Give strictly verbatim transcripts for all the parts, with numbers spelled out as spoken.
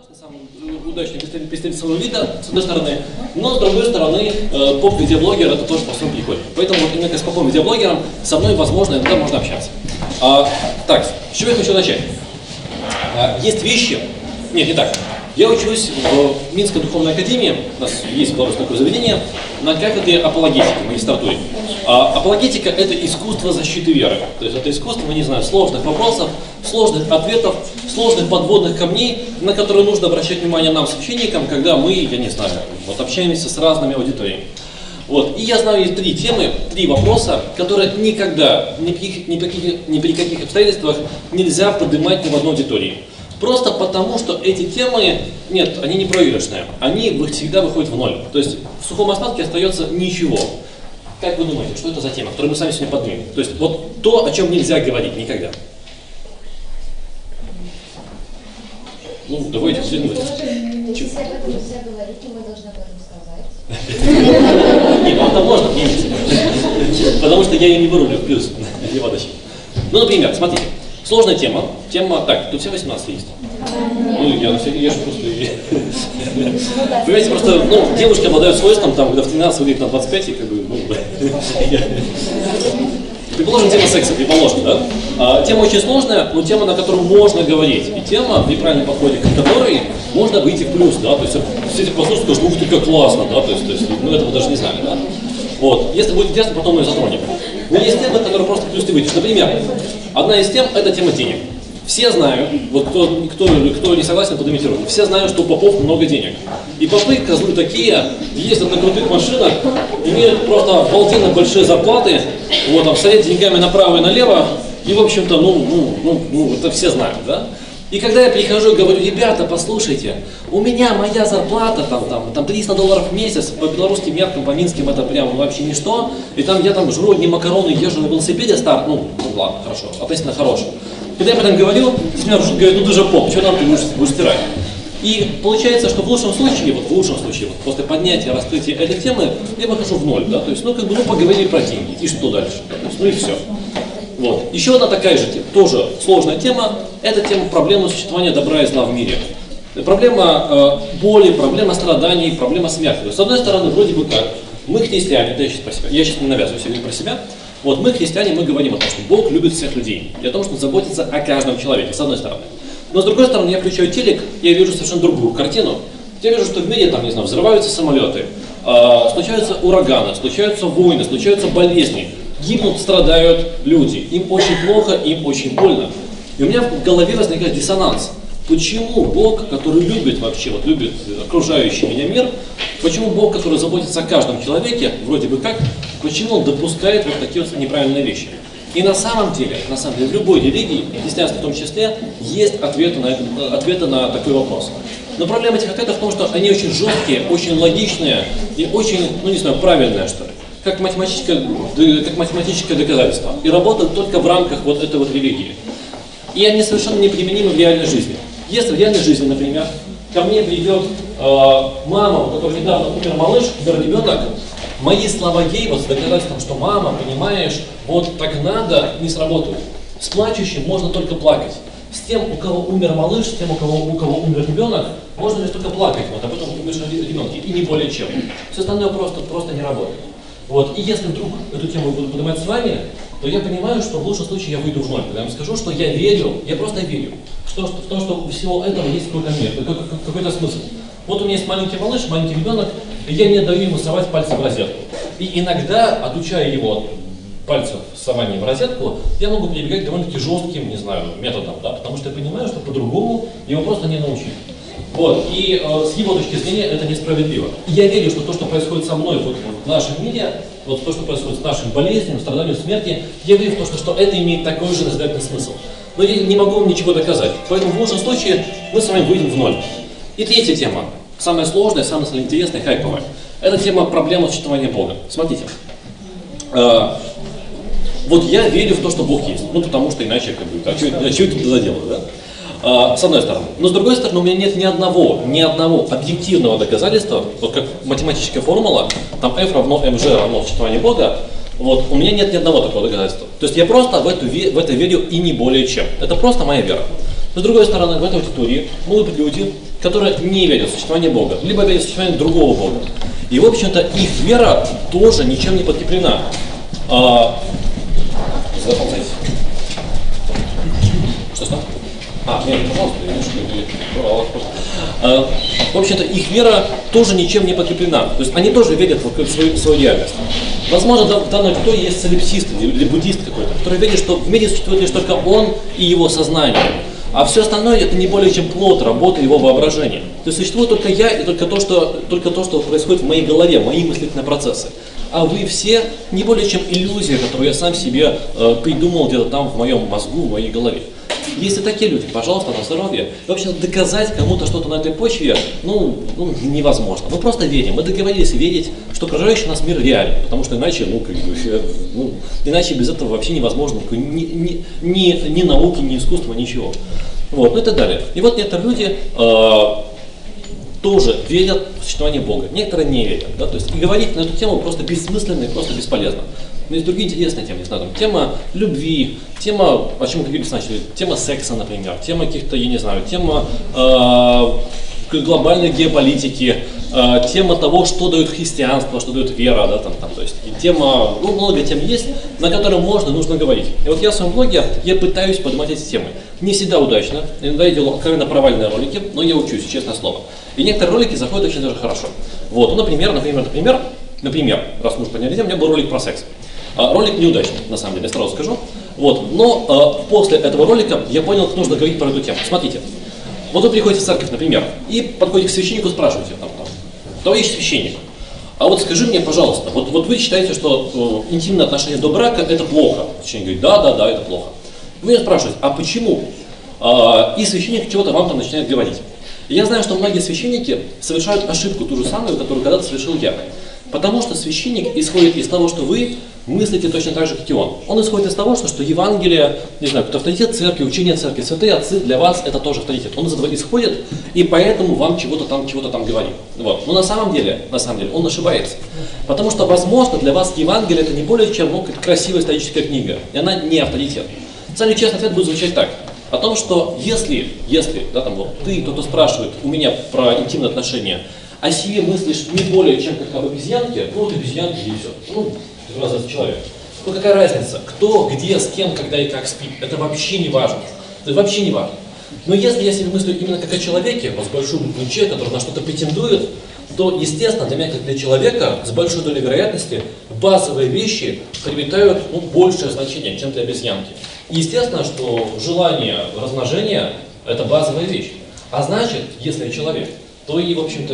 достаточно самый удачный представитель своего вида, с одной стороны, но с другой стороны, э, поп-видеоблогер это тоже по-своему прикольно. Поэтому вот именно с поп-видеоблогером со мной, возможно, иногда можно общаться. А, так, с чего я хочу начать? А, есть вещи, нет, не так. Я учусь в Минской духовной академии, у нас есть белорусское такое заведение, на кафедре апологетики, в магистратуре. А апологетика – это искусство защиты веры. То есть это искусство, мы не знаем, сложных вопросов, сложных ответов, сложных подводных камней, на которые нужно обращать внимание нам, священникам, когда мы, я не знаю, вот общаемся с разными аудиториями. Вот. И я знаю, есть три темы, три вопроса, которые никогда, ни при, каких, ни, при каких, ни при каких обстоятельствах нельзя поднимать ни в одной аудитории. Просто потому, что эти темы, нет, они не проигрышные, они всегда выходят в ноль. То есть в сухом остатке остается ничего. Как вы думаете, что это за тема, которую мы сами сегодня поднимем? То есть вот то, о чем нельзя говорить никогда. Ну, давайте взглянуть. Если об этом нельзя говорить, то мы должны об этом сказать. Нет, вам-то можно, видите. Потому что я ее не вырублю в плюс. Ну, например, смотрите. Сложная тема. Тема, так, тут все восемнадцать есть. Ну, я, я же просто... Понимаете, просто, ну, девушки обладают свойством, там, когда в тринадцать выглядит на двадцать пять, и как бы, ну, предположим, тема секса, предположим, да? А, тема очень сложная, но тема, на которую можно говорить. И тема, при правильном подходе к которой можно выйти в плюс, да? То есть, все эти послушают, скажут, ух ты, как классно, да? То есть, то есть, ну, этого даже не знали, да? Вот. Если будет интересно, потом мы ее затронем. Но есть темы, которые просто в плюс ты выйдешь. Например, одна из тем – это тема денег. Все знают, вот кто, кто, кто не согласен, поднимите руку, все знают, что у попов много денег. И попы, козлы такие, ездят на крутых машинах, имеют просто обалденно большие зарплаты, вот, там, стоят деньгами направо и налево, и, в общем-то, ну, ну, ну, ну, это все знают, да? И когда я прихожу и говорю, ребята, послушайте, у меня моя зарплата там, там, там триста долларов в месяц, по белорусским меркам, по минским это прям вообще ничто, и там я там жру одни макароны, езжу на велосипеде стар, ну, ну ладно, хорошо, относительно хороший. Когда я об этом говорю, с меня говорят, ну ты же поп, что нам ты будешь, будешь стирать? И получается, что в лучшем случае, вот в лучшем случае, вот после поднятия, раскрытия этой темы, я выхожу в ноль, да, то есть, ну, как бы, ну, поговорили про деньги, и что дальше, да, то есть, ну, и все. Вот. Еще одна такая же тема, тоже сложная тема, это тема проблемы существования добра и зла в мире. Проблема э, боли, проблема страданий, проблема смерти. То есть, с одной стороны, вроде бы как, мы христиане, да, я сейчас про себя, я сейчас не навязываю сегодня про себя, вот мы христиане, мы говорим о том, что Бог любит всех людей, и о том, что Он заботится о каждом человеке, с одной стороны. Но с другой стороны, я включаю телек, я вижу совершенно другую картину. Я вижу, что в мире, там, не знаю, взрываются самолеты, э, случаются ураганы, случаются войны, случаются болезни. Гибнут, страдают люди. Им очень плохо, им очень больно. И у меня в голове возникает диссонанс. Почему Бог, который любит вообще, вот любит окружающий меня мир, почему Бог, который заботится о каждом человеке, вроде бы как, почему Он допускает вот такие вот неправильные вещи? И на самом деле, на самом деле, в любой религии, и христианстве в том числе, есть ответы на, это, ответы на такой вопрос. Но проблема этих ответов в том, что они очень жесткие, очень логичные и очень, ну не знаю, правильные, что ли. Как математическое, как математическое доказательство. И работают только в рамках вот этой вот религии. И они совершенно неприменимы в реальной жизни. Если в реальной жизни, например, ко мне придет э, мама, у которой недавно умер малыш, умер ребенок, мои слова ей вот с доказательством, что мама, понимаешь, вот так надо, не сработают. С плачущим можно только плакать. С тем, у кого умер малыш, с тем, у кого, у кого умер ребенок, можно лишь только плакать, вот об этом умершем ребенке, и не более чем. Все остальное просто, просто не работает. Вот. И если вдруг эту тему буду поднимать с вами, то я понимаю, что в лучшем случае я выйду в ноль. Когда я вам скажу, что я верю, я просто верю, что, что, в том, что у всего этого есть какой-то мир, какой-то, какой-то смысл. Вот у меня есть маленький малыш, маленький ребенок, и я не даю ему совать пальцы в розетку. И иногда, отучая его пальцев сования в розетку, я могу прибегать к довольно-таки жестким, не знаю, методам, да, потому что я понимаю, что по-другому его просто не научить. Вот. И э, с его точки зрения это несправедливо. И я верю, что то, что происходит со мной вот, вот, в нашем мире, вот то, что происходит с нашими болезнями, страданиями, смертью, я верю в то, что, что это имеет такой же назидательный смысл. Но я не могу вам ничего доказать. Поэтому в лучшем случае мы с вами выйдем в ноль. И третья тема, самая сложная, самая интересная, хайповая. Это тема проблемы существования Бога. Смотрите. Э, вот я верю в то, что Бог есть. Ну, потому что иначе, как бы, а что я тут заделаю, да? С одной стороны. Но с другой стороны, у меня нет ни одного, ни одного объективного доказательства, вот как математическая формула, там f равно mg равно существованию Бога, вот, у меня нет ни одного такого доказательства. То есть я просто в, эту, в это верю и не более чем. Это просто моя вера. Но с другой стороны, в этой аудитории могут быть люди, которые не верят в существование Бога, либо верят в существование другого Бога. И, в общем-то, их вера тоже ничем не подкреплена. А, заползайте. Что что? А, нет, пожалуйста, немножко. А, в общем-то, их вера тоже ничем не подкреплена. То есть они тоже верят в свою, в свою реальность. Возможно, в данном кто есть солипсист или буддист какой-то, который верит, что в мире существует лишь только он и его сознание. А все остальное это не более чем плод работы его воображения. То есть существует только я и только то, что, только то, что происходит в моей голове, мои мыслительные процессы. А вы все не более чем иллюзия, которую я сам себе э, придумал где-то там в моем мозгу, в моей голове. Если такие люди, пожалуйста, на здоровье. И вообще доказать кому-то что-то на этой почве, ну, ну, невозможно. Мы просто верим. Мы договорились верить, что окружающий нас мир реален. Потому что иначе, ну, как бы, ну, иначе без этого вообще невозможно ни, ни, ни, ни науки, ни искусства, ничего. Вот, ну и так далее. И вот некоторые люди э, тоже верят в существование Бога. Некоторые не верят. Да? То есть и говорить на эту тему просто бессмысленно и просто бесполезно. Но есть другие интересные темы, не знаю, там, тема любви, тема, о чем мы говорили сначала, тема секса, например, тема каких-то, я не знаю, тема э, глобальной геополитики, э, тема того, что дает христианство, что дает вера, да, там, там, то есть и тема, ну, много тем есть, на которые можно, нужно говорить. И вот я в своем блоге, я пытаюсь поднимать эти темы. Не всегда удачно, иногда я делаю откровенно провальные ролики, но я учусь, честное слово. И некоторые ролики заходят очень даже хорошо. Вот, ну, например, например, например, например, раз мы уже подняли тему, у меня был ролик про секс. Ролик неудачный, на самом деле, я сразу скажу. Вот. Но э, после этого ролика я понял, как нужно говорить про эту тему. Смотрите, вот вы приходите в церковь, например, и подходите к священнику, спрашиваете, там, там, товарищ священник, а вот скажи мне, пожалуйста, вот, вот вы считаете, что э, интимные отношения до брака это плохо? Священник говорит, да, да, да, это плохо. Вы меня спрашиваете, а почему? А, и священник чего-то вам там начинает говорить. И я знаю, что многие священники совершают ошибку, ту же самую, которую когда-то совершил я. Потому что священник исходит из того, что вы мыслите точно так же, как и он. Он исходит из того, что, что Евангелие, не знаю, авторитет церкви, учение церкви, святые отцы для вас это тоже авторитет. Он из этого исходит, и поэтому вам чего-то там, чего-то там говорит. Вот. Но на самом деле, на самом деле, он ошибается. Потому что, возможно, для вас Евангелие это не более чем ну, красивая историческая книга, и она не авторитет. Самый честный ответ будет звучать так. О том, что если, если, да, там вот ты, кто-то спрашивает у меня про интимные отношения, о себе мыслишь не более чем как об обезьянке, ну вот обезьянки и все. Ну, раз это человек. Ну какая разница, кто, где, с кем, когда и как спит, это вообще не важно. Это вообще не важно. Но если я себе мыслю именно как о человеке, вот с большой буквы Ч, который на что-то претендует, то, естественно, для меня, как для человека, с большой долей вероятности, базовые вещи приобретают ну, большее значение, чем для обезьянки. И естественно, что желание размножения – это базовая вещь. А значит, если я человек, то и, в общем-то,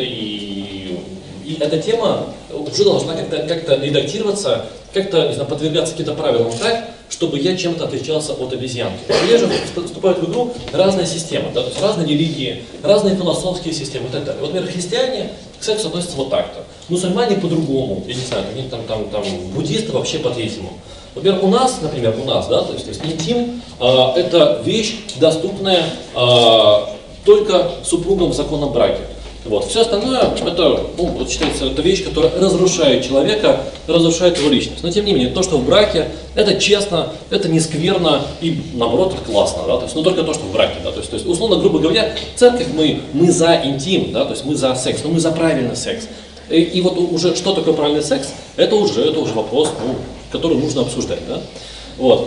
и, и эта тема уже должна как-то как-то редактироваться, как-то, не знаю, подвергаться каким-то правилам так, чтобы я чем-то отличался от обезьянки. И же вступают в игру разные системы, да, то есть разные религии, разные философские системы и так далее. Вот, например, христиане к сексу относятся вот так-то, мусульмане по-другому, я не знаю, там, там, там, буддисты вообще по-третьему. Например, у нас, например, у нас, да, то есть, то есть интим э, это вещь, доступная э, только супругам в законном браке. Вот. Все остальное, это, ну, вот считается, это вещь, которая разрушает человека, разрушает его личность. Но тем не менее, то, что в браке, это честно, это не скверно и наоборот это классно. Да? То есть, но только то, что в браке. Да? То есть, то есть, условно, грубо говоря, церковь мы, мы за интим, да? То есть мы за секс, но мы за правильный секс. И, и вот уже что такое правильный секс, это уже, это уже вопрос, ну, который нужно обсуждать. Да? Вот.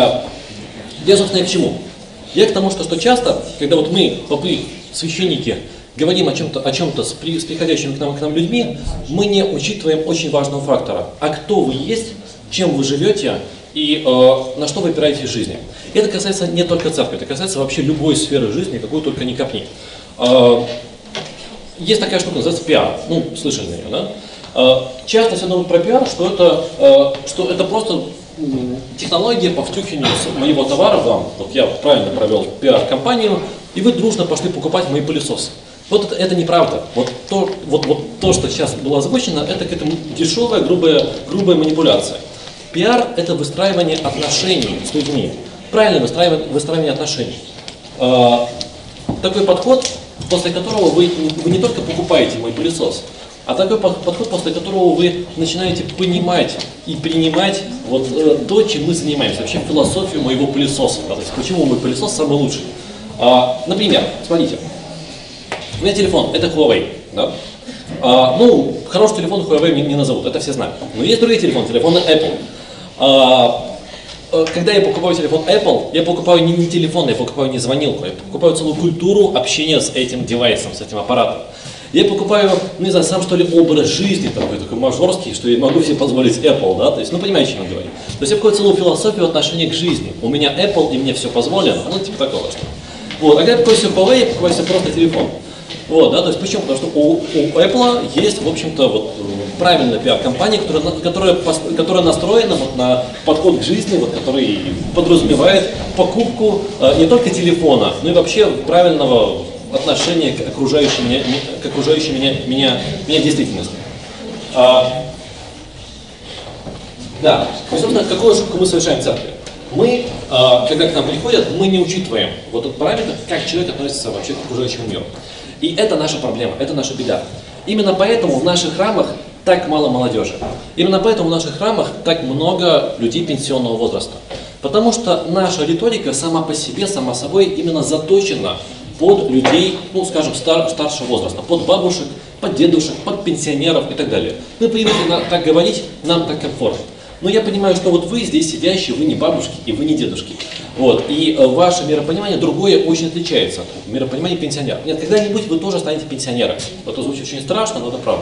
Я, собственно, к чему? Я к тому, что, что часто, когда вот мы, попы, священники, говорим о чем-то, о чем-то с, при, с приходящими к нам, к нам людьми, мы не учитываем очень важного фактора. А кто вы есть, чем вы живете и э, на что вы опираетесь в жизни. И это касается не только церкви, это касается вообще любой сферы жизни, какую только не копни. Э, есть такая штука, называется пиар. Ну, слышали на нее, да? Э, часто все думают про пиар, что это, э, что это просто э, технология по втюхиванию моего товара вам. Вот я правильно провел пиар-компанию, и вы дружно пошли покупать мои пылесосы. Вот это, это неправда. Вот то, вот, вот то, что сейчас было озвучено, это какая-то дешевая, грубая, грубая манипуляция. Пиар – это выстраивание отношений с людьми. Правильное выстраивание, выстраивание отношений. Э, такой подход, после которого вы, вы не только покупаете мой пылесос, а такой подход, после которого вы начинаете понимать и принимать вот, э, то, чем мы занимаемся, вообще философию моего пылесоса. Да, то есть почему мой пылесос самый лучший. Э, например, смотрите. У меня телефон, это Huawei. Да? А, ну, хороший телефон Huawei не, не назовут, это все знают. Но есть другие телефоны, телефоны Apple. А, когда я покупаю телефон Apple, я покупаю не, не телефон, я покупаю не звонилку, я покупаю целую культуру общения с этим девайсом, с этим аппаратом. Я покупаю, ну, не знаю, сам что ли образ жизни такой, такой мажорский, что я могу себе позволить Apple, да, то есть, ну, понимаете, о чем я говорю. То есть я покупаю целую философию отношения к жизни. У меня Apple, и мне все позволено, ну, типа такого что. Вот, а когда я покупаю себе Huawei, я покупаю себе просто телефон. Вот, да, то есть почему? Потому что у, у Apple есть, в общем-то, вот правильная пиар-компания, которая, которая, которая настроена вот на подход к жизни, вот, который подразумевает покупку э, не только телефона, но и вообще правильного отношения к окружающей меня, к окружающей меня, меня, меня действительности. А, да, и, собственно, какую ошибку мы совершаем в церкви? Мы, э, когда к нам приходят, мы не учитываем вот этот параметр, как человек относится вообще к окружающему миру. И это наша проблема, это наша беда. Именно поэтому в наших храмах так мало молодежи. Именно поэтому в наших храмах так много людей пенсионного возраста. Потому что наша риторика сама по себе, сама собой именно заточена под людей, ну скажем, стар, старшего возраста, под бабушек, под дедушек, под пенсионеров и так далее. Мы привыкли так говорить, нам так комфортно. Но я понимаю, что вот вы здесь сидящие, вы не бабушки и вы не дедушки. Вот, и э, ваше миропонимание другое очень отличается от миропонимания пенсионеров. Нет, когда-нибудь вы тоже станете пенсионером. Это звучит очень страшно, но это правда.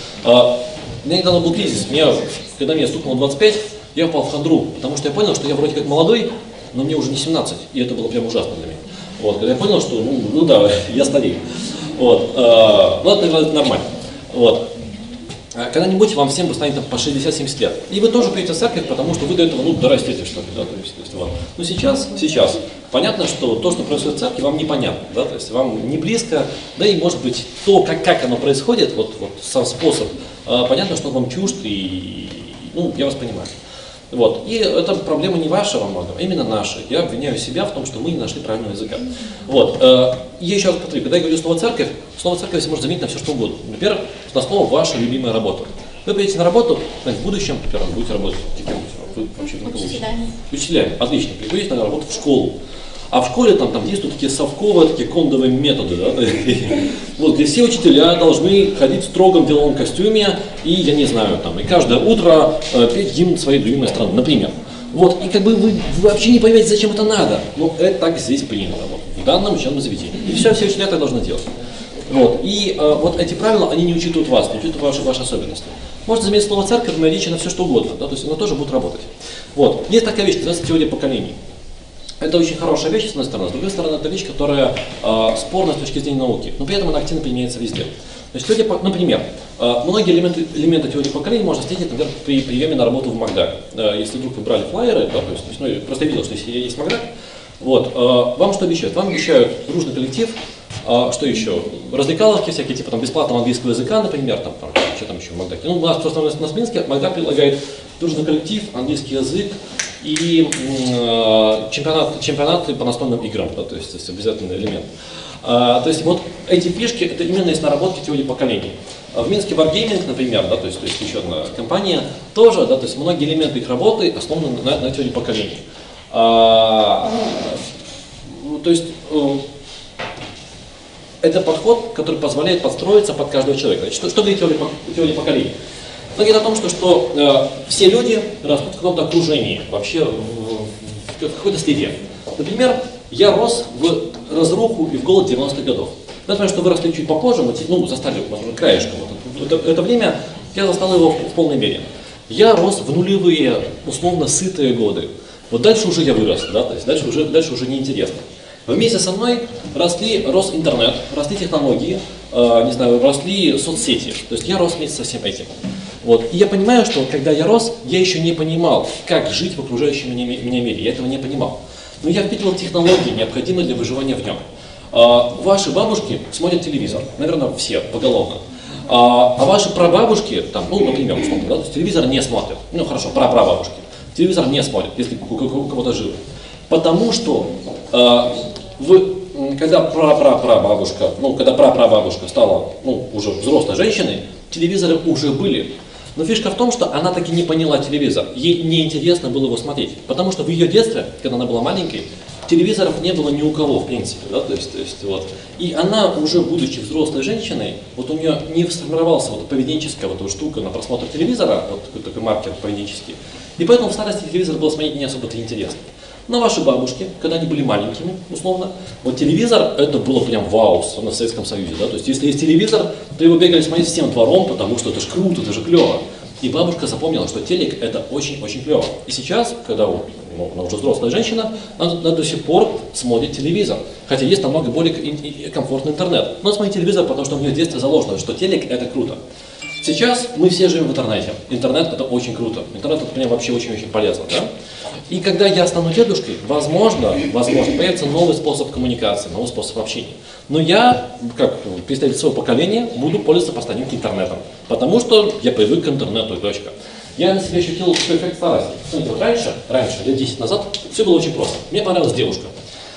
Э, у меня недавно был кризис. Меня, когда мне стукнуло двадцать пять, я упал в хандру, потому что я понял, что я вроде как молодой, но мне уже не семнадцать. И это было прям ужасно для меня. Вот, когда я понял, что, ну, ну да, я старею. Вот, э, ну, это нормально. Вот. Когда-нибудь вам всем станет по шестьдесят-семьдесят лет. И вы тоже придете в церковь, потому что вы до этого, ну, дорастете что-то, да, то есть, то есть вам. Но сейчас, сейчас, понятно, что то, что происходит в церкви, вам непонятно, да, то есть вам не близко, да и, может быть, то, как, как оно происходит, вот, вот сам способ, э, понятно, что он вам чужд, и, ну, я вас понимаю. Вот. И это проблема не ваша во многом, а именно наша. Я обвиняю себя в том, что мы не нашли правильного языка. Вот. Я еще раз повторю, когда я говорю слово «церковь», слово «церковь» можно заменить на все, что угодно. Например, на слово «ваша любимая работа». Вы придете на работу, в будущем, например, будете работать кем-нибудь, вообще на кого? Учителями. Учителями, отлично. Приходите на работу в школу. А в школе там, там действуют такие совковые, такие кондовые методы, да? Вот, где все учителя должны ходить в строгом деловом костюме и, я не знаю, там, и каждое утро э, петь гимн своей любимой страны, например. Вот, и как бы вы, вы вообще не понимаете, зачем это надо. Но это так здесь принято, вот, в данном учебном заведении. И все, все учителя так должны делать. Вот, и э, вот эти правила, они не учитывают вас, не учитывают ваши, ваши особенности. Можете заменить слово «церковь» на речи на все, что угодно, да? То есть оно тоже будет работать. Вот, есть такая вещь, называется теория поколений. Это очень хорошая вещь, с одной стороны. С другой стороны, это вещь, которая э, спорна с точки зрения науки, но при этом она активно применяется везде. Значит, теория, например, э, многие элементы, элементы теории поколений можно встретить, например, при приеме на работу в Макдак. Э, если вдруг вы брали флайеры, да, то есть, ну, я просто видел, что если есть Макдак, вот, э, вам что обещают? Вам обещают дружный коллектив, э, что еще? Развлекаловки всякие, типа там, бесплатного английского языка, например, там, там, что там еще в Макдаке. Ну, у нас просто у нас в Минске Макдак предлагает дружный коллектив, английский язык, и э, чемпионат, чемпионаты по настольным играм, да, то есть, то есть обязательный элемент. А, то есть вот эти фишки, это именно из наработки теории поколений. А в Минске Wargaming, например, да, то есть, то есть еще одна компания, тоже, да, то есть многие элементы их работы основаны на, на теории поколений. А, то есть э, это подход, который позволяет подстроиться под каждого человека. Значит, что, что говорит теория, теория поколений? Но говорит о том, что, что э, все люди растут в каком-то окружении, вообще в, в, в какой-то среде. Например, я рос в разруху и в голод девяностых годов. Например, что выросли чуть попозже, мы ну, застали, возможно, краешком. Вот, это, это время я застал его в, в полной мере. Я рос в нулевые, условно сытые годы. Вот дальше уже я вырос, да, то есть дальше уже, дальше уже неинтересно. Вместе со мной росли, рос интернет, росли технологии, э, не знаю, росли соцсети. То есть я рос вместе со всем этим. Вот. И я понимаю, что когда я рос, я еще не понимал, как жить в окружающем меня, меня мире. Я этого не понимал. Но я впитывал технологии, необходимые для выживания в нем. А, ваши бабушки смотрят телевизор, наверное, все поголовно. А, а ваши прабабушки, там, ну, например, условно, да, то есть телевизор не смотрят. Ну, хорошо, прапрабабушки. Телевизор не смотрят, если у, у, у кого-то живы. Потому что а, вы, когда прапрапрабабушка, ну, когда прапрабабушка стала, ну, уже взрослой женщиной, телевизоры уже были. Но фишка в том, что она таки не поняла телевизор. Ей неинтересно было его смотреть. Потому что в ее детстве, когда она была маленькой, телевизоров не было ни у кого, в принципе, да, то есть, то есть, вот. И она, уже будучи взрослой женщиной, вот у нее не сформировался вот поведенческая вот эта штука на просмотр телевизора, вот такой, такой маркер поведенческий, и поэтому в старости телевизор был смотреть не особо-то интересно. Но ваши бабушки, когда они были маленькими, условно, вот телевизор, это было прям вау, особенно в Советском Союзе, да, то есть если есть телевизор, то его бегали смотреть всем двором, потому что это ж круто, это же клево. И бабушка запомнила, что телек это очень-очень клево. И сейчас, когда вот, ну, она уже взрослая женщина, она, она до сих пор смотрит телевизор. Хотя есть намного более комфортный интернет. Но смотрит телевизор, потому что у нее в детстве заложено, что телек это круто. Сейчас мы все живем в интернете. Интернет это очень круто. Интернет это прям вообще очень-очень полезно. Да? И когда я стану дедушкой, возможно, возможно, появится новый способ коммуникации, новый способ общения. Но я, как представитель своего поколения, буду пользоваться по старинке интернетом. Потому что я привык к интернету, точка. Я на себе ощутил эффект старости. Вот раньше, раньше, лет десять назад, все было очень просто. Мне понравилась девушка.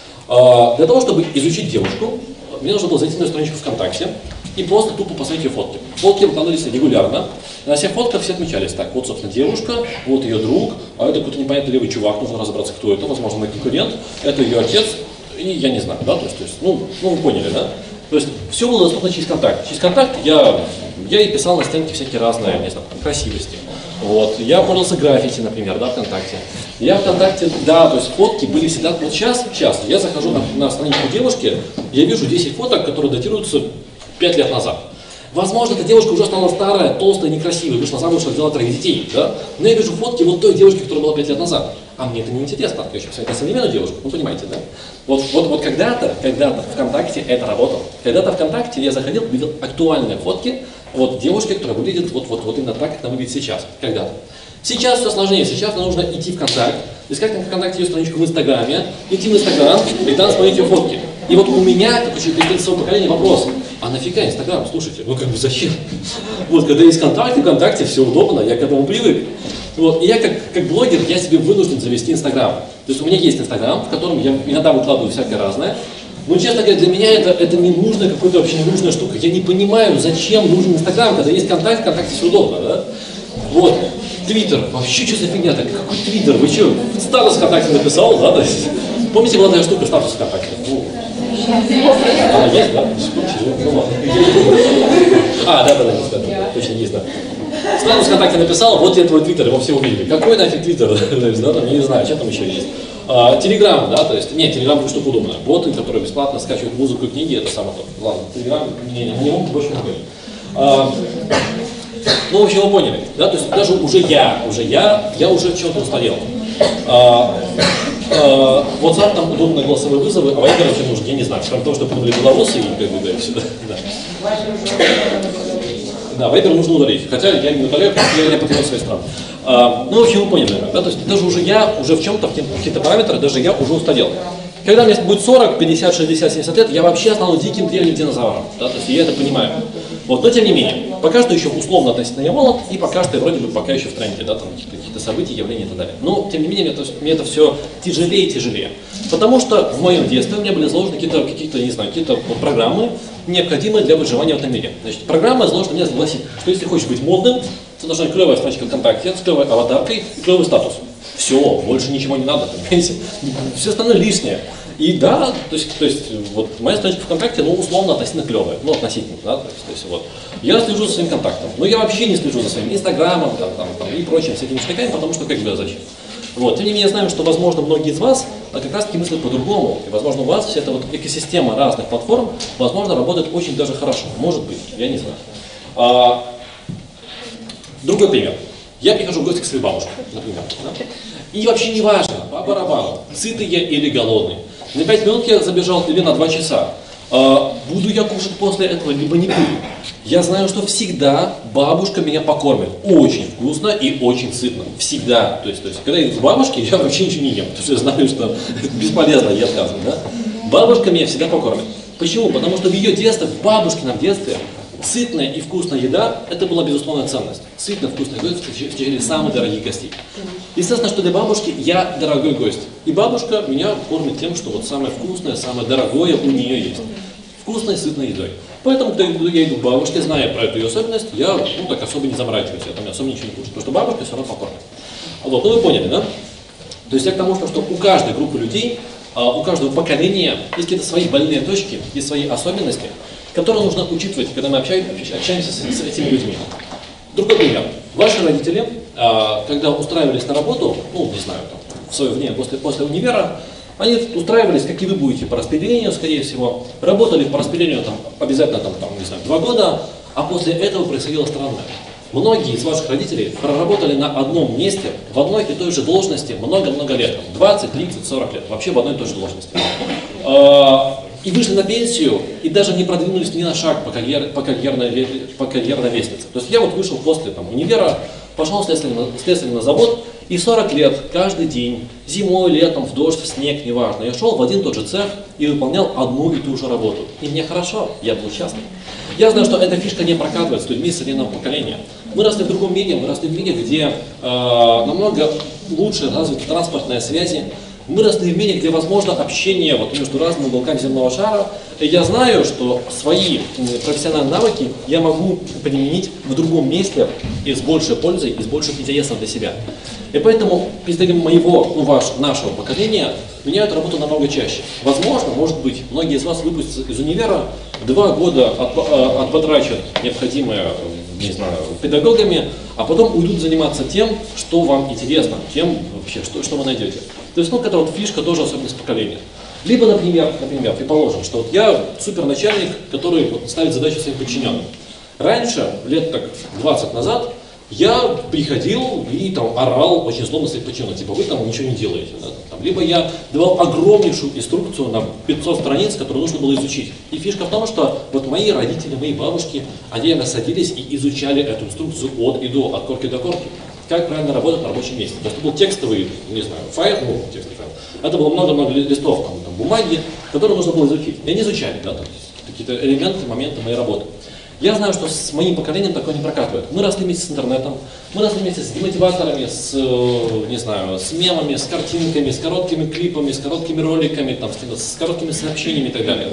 Для того, чтобы изучить девушку, мне нужно было зайти на страничку ВКонтакте и просто тупо посмотреть ее фотки. Фотки выкладывались регулярно. На всех фотках все отмечались так. Вот, собственно, девушка, вот ее друг, а это какой-то непонятный левый чувак, нужно разобраться, кто это, возможно, мой конкурент, это ее отец, и я не знаю, да, то есть, то есть ну, ну, вы поняли, да? То есть все было доступно через контакт. Через контакт я, я и писал на стенке всякие разные, не знаю, там, красивости. Вот. Я пользовался граффити, например, да, ВКонтакте. Я ВКонтакте, да, то есть фотки были всегда, вот сейчас, сейчас, я захожу на, на страничку девушки, я вижу десять фоток, которые датируются пять лет назад. Возможно, эта девушка уже стала старая, толстая, некрасивая, вышла замуж, родила троих детей, да? Но я вижу фотки вот той девушки, которая была пять лет назад. А мне это не интересно, я сейчас это современную девушку, ну понимаете, да? Вот, вот, вот когда-то, когда-то ВКонтакте это работало. Когда-то ВКонтакте я заходил, видел актуальные фотки вот девушки, которая выглядит вот, вот, вот именно так, как она выглядит сейчас, когда-то. Сейчас все сложнее, сейчас нам нужно идти в контакт, искать на ВКонтакте ее страничку в Инстаграме, идти в Инстаграм и там смотреть ее фотки. И вот у меня, как очень представитель своего поколения, вопрос, а нафига Инстаграм, слушайте, ну как бы зачем? Вот, когда есть контакт, и ВКонтакте все удобно, я к этому привык. Вот, и я как, как блогер, я себе вынужден завести Инстаграм. То есть у меня есть Инстаграм, в котором я иногда выкладываю всякое разное. Но, честно говоря, для меня это, это не нужная, какая-то вообще ненужная штука. Я не понимаю, зачем нужен Инстаграм, когда есть контакт, ВКонтакте все удобно, да? Вот. Твиттер. Вообще, что за фигня так? Какой Твиттер? Вы что, статус ВКонтакте написал, да? Помните, была такая штука, статус ВКонтакте? А, есть, да? Ну ладно. А, да, да, да, есть, да, да, точно есть, да. Статус ВКонтакте написал, вот я твой Твиттер, его все увидели. Какой нафиг Твиттер? Да, там, я не знаю, что там еще есть. Телеграм, да, то есть, нет, Телеграм это штука удобная. Боты, которые бесплатно скачивают музыку и книги, это самое то. Ладно, Телеграм, не, не, не могут больше не говорить. А, ну, в общем, вы поняли, да, то есть даже уже я, уже я, я уже в чем-то устарел. А, а, WhatsApp там удобные голосовые вызовы, а Viber вообще нужен, я не знаю, кроме того, что придумали белорусы и как бы, да, и все, да. Да, Viber нужно удалить, хотя я не удаляю, потому что я, я патриот своей страны. А, ну, в общем, вы поняли, наверное, да, то есть даже уже я, уже в чем-то, в каких-то параметрах, даже я уже устарел. Когда мне будет сорок, пятьдесят, шестьдесят, семьдесят лет, я вообще стану диким древним динозавром, да, то есть я это понимаю. Вот, но тем не менее, пока что еще условно относительно я молод, и пока что я вроде бы пока еще в тренде, да, там какие-то события, явления и так далее. Но, тем не менее, мне это, мне это все тяжелее и тяжелее. Потому что в моем детстве у меня были заложены какие-то, какие-то, не знаю, какие-то вот программы, необходимые для выживания в этом мире. Значит, программа заложена мне гласит, что если хочешь быть модным, то должна быть клевая страничка ВКонтакте, с клевой аватаркой и клевый статус. Все, больше ничего не надо, понимаете? Все остальное лишнее. И да, то есть, то есть вот моя страничка ВКонтакте, ну, условно, относительно клевая, ну, относительно, да, то есть, то есть вот. Я слежу за своим контактом, но я вообще не слежу за своим Инстаграмом, там, там, там, и прочим всякими штуками, потому что, как бы, зачем? Вот, тем не менее, знаем, что, возможно, многие из вас как раз-таки мыслят по-другому, и, возможно, у вас вся эта вот экосистема разных платформ, возможно, работает очень даже хорошо, может быть, я не знаю. А, другой пример. Я прихожу в гости к своей бабушке, например, да? И вообще не важно, по барабану, сытый я или голодный. На пять минут я забежал или на два часа. А, буду я кушать после этого, либо не буду. Я знаю, что всегда бабушка меня покормит. Очень вкусно и очень сытно. Всегда. То есть, то есть когда я иду к бабушке, я вообще ничего не ем. Потому что я знаю, что это бесполезно, я отказываю. Да? Бабушка меня всегда покормит. Почему? Потому что в ее детстве, в бабушкином детстве, сытная и вкусная еда – это была безусловная ценность. Сытная, вкусная еда встречали самые дорогие гостей. Естественно, что для бабушки я дорогой гость. И бабушка меня кормит тем, что вот самое вкусное, самое дорогое у нее есть. Вкусной, сытной едой. Поэтому, когда я иду к бабушке, зная про эту ее особенность, я ну, так особо не заморачиваюсь, я там особо ничего не кушаю. Потому что бабушка все равно покормит. Вот, ну вы поняли, да? То есть я к тому, что, что у каждой группы людей у каждого поколения есть какие-то свои больные точки, есть свои особенности, которые нужно учитывать, когда мы общаемся, общаемся с, с этими людьми. Другой пример. Ваши родители, когда устраивались на работу, ну, не знаю, там, в свое время после, после универа, они устраивались, как и вы будете, по распределению, скорее всего, работали по распределению там, обязательно там, там, не знаю, два года, а после этого происходило странное. Многие из ваших родителей проработали на одном месте, в одной и той же должности много-много лет, двадцать, тридцать, сорок лет, вообще в одной и той же должности. И вышли на пенсию, и даже не продвинулись ни на шаг по, карьер, по, карьерной, по карьерной лестнице. То есть я вот вышел после там, универа, пошел следственно, следственно на завод, и сорок лет, каждый день, зимой, летом, в дождь, в снег, неважно, я шел в один и тот же цех и выполнял одну и ту же работу. И мне хорошо, я был счастлив. Я знаю, что эта фишка не прокатывает с людьми современного поколения. Мы росли в другом мире, мы росли в мире, где э, намного лучше развиты транспортные связи. Мы росли в мире, где возможно общение вот, между разными уголками земного шара. И я знаю, что свои профессиональные навыки я могу применить в другом месте и с большей пользой, и с большим интересом для себя. И поэтому представители моего, ну, ваш, нашего поколения меняют работу намного чаще. Возможно, может быть, многие из вас выпустятся из универа, два года отпотрачат необходимое, не знаю, педагогами, а потом уйдут заниматься тем, что вам интересно, тем вообще, что, что вы найдете. То есть, ну, это вот фишка тоже особенность поколения. Либо, например, например, предположим, что вот я суперначальник, который вот, ставит задачи своим подчиненным. Раньше, лет так двадцать назад, я приходил и там орал очень зло на своих подчиненных, типа вы там ничего не делаете. Да? Там, либо я давал огромнейшую инструкцию на пятьсот страниц, которую нужно было изучить. И фишка в том, что вот мои родители, мои бабушки, они садились и изучали эту инструкцию от и до, от корки до корки. Как правильно работать на рабочем месте. То есть это был текстовый, не знаю, файл, ну, текстовый файл. Это было много-много листов, там, там, бумаги, которые нужно было изучить. И они изучали, да, то есть какие-то элементы, моменты моей работы. Я знаю, что с моим поколением такое не прокатывает. Мы росли вместе с интернетом, мы росли вместе с демотиваторами, с, не знаю, с мемами, с картинками, с короткими клипами, с короткими роликами, там, с короткими сообщениями и так далее.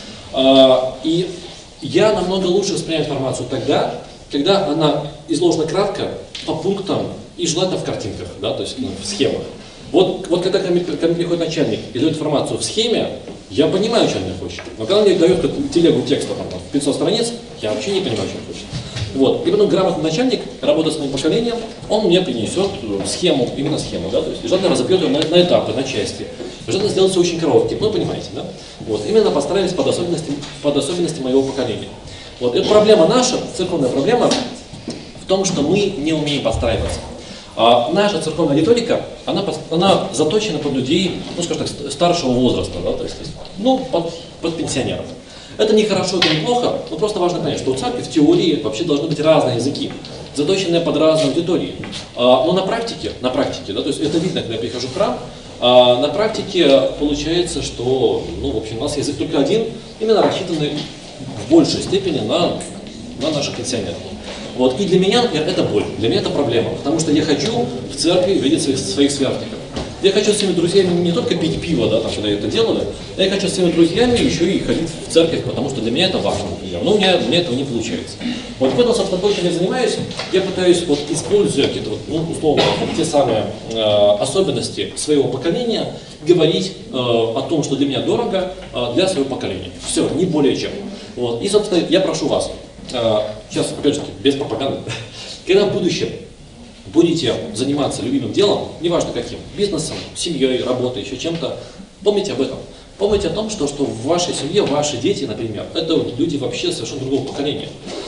Да? И я намного лучше воспринимаю информацию тогда, когда она изложена кратко, по пунктам и желательно в картинках, да, то есть ну, в схемах. Вот, вот когда ко мне, ко мне приходит начальник и дает информацию в схеме, я понимаю, что он мне хочет. Но когда он мне дает телегу текста там, в пятьсот страниц, я вообще не понимаю, что он хочет. Вот. И потом грамотный начальник, работая с моим поколением, он мне принесет схему, именно схему, да, то есть желательно разобьет ее на, на этапы, на части. Желательно сделать все очень коротким, ну, понимаете, да? Вот. Именно постарались под особенности, под особенности моего поколения. Вот. Это проблема наша, церковная проблема в том, что мы не умеем подстраиваться. А наша церковная риторика, она, она заточена под людей, ну, скажем так, старшего возраста, да, то есть, ну, под, под пенсионеров. Это не хорошо, это не плохо, но просто важно понять, что у церкви в теории вообще должны быть разные языки, заточенные под разные аудитории. А, но на практике, на практике, да, то есть это видно, когда я прихожу в храм, а на практике получается, что, ну, в общем, у нас язык только один, именно рассчитанный в большей степени на, на наших пенсионеров. Вот. И для меня, например, это боль, для меня это проблема, потому что я хочу в церкви видеть своих, своих сверстников. Я хочу с своими друзьями не только пить пиво, да, там, когда я это делаю, а я хочу с своими друзьями еще и ходить в церковь, потому что для меня это важно, например. Но у меня, у меня этого не получается. Вот в этом, собственно, то, чем я занимаюсь, я пытаюсь, вот, используя какие-то, вот, ну, условно, вот, те самые э, особенности своего поколения, говорить э, о том, что для меня дорого, э, для своего поколения. Все, не более чем. Вот. И, собственно, я прошу вас, сейчас, опять же, без пропаганды, когда в будущем будете заниматься любимым делом, неважно каким, бизнесом, семьей, работой, еще чем-то, помните об этом. Помните о том, что, что в вашей семье ваши дети, например, это люди вообще совершенно другого поколения.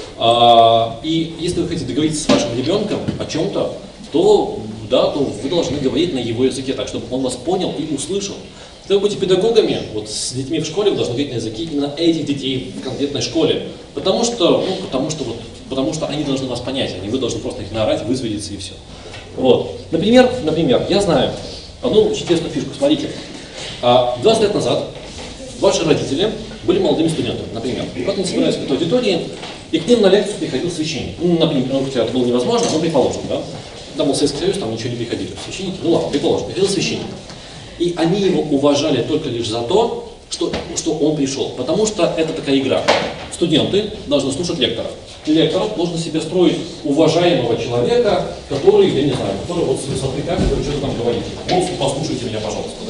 И если вы хотите договориться с вашим ребенком о чем-то, то, да, то вы должны говорить на его языке, так, чтобы он вас понял и услышал. Если вы будете педагогами, вот с детьми в школе, вы должны говорить на языке именно этих детей в конкретной школе. Потому что, ну, потому что, вот, потому что они должны вас понять, а не вы должны просто их наорать, вызведиться и все. Вот. Например, например, я знаю одну очень интересную фишку. Смотрите, двадцать лет назад ваши родители были молодыми студентами, например. И вот они собирались в какой-то аудитории, и к ним на лекцию приходил священник. Ну, например, ну, хотя это было невозможно, но предположим, да. Там был Советский Союз, там ничего не приходили. Священники, ну ладно, предположим, приходил священник. И они его уважали только лишь за то, что, что он пришел. Потому что это такая игра. Студенты должны слушать лектора. И лектор должен себе строить уважаемого человека, который, я не знаю, который вот с высоты кафедры что-то там говорит. Вот, послушайте меня, пожалуйста. Да?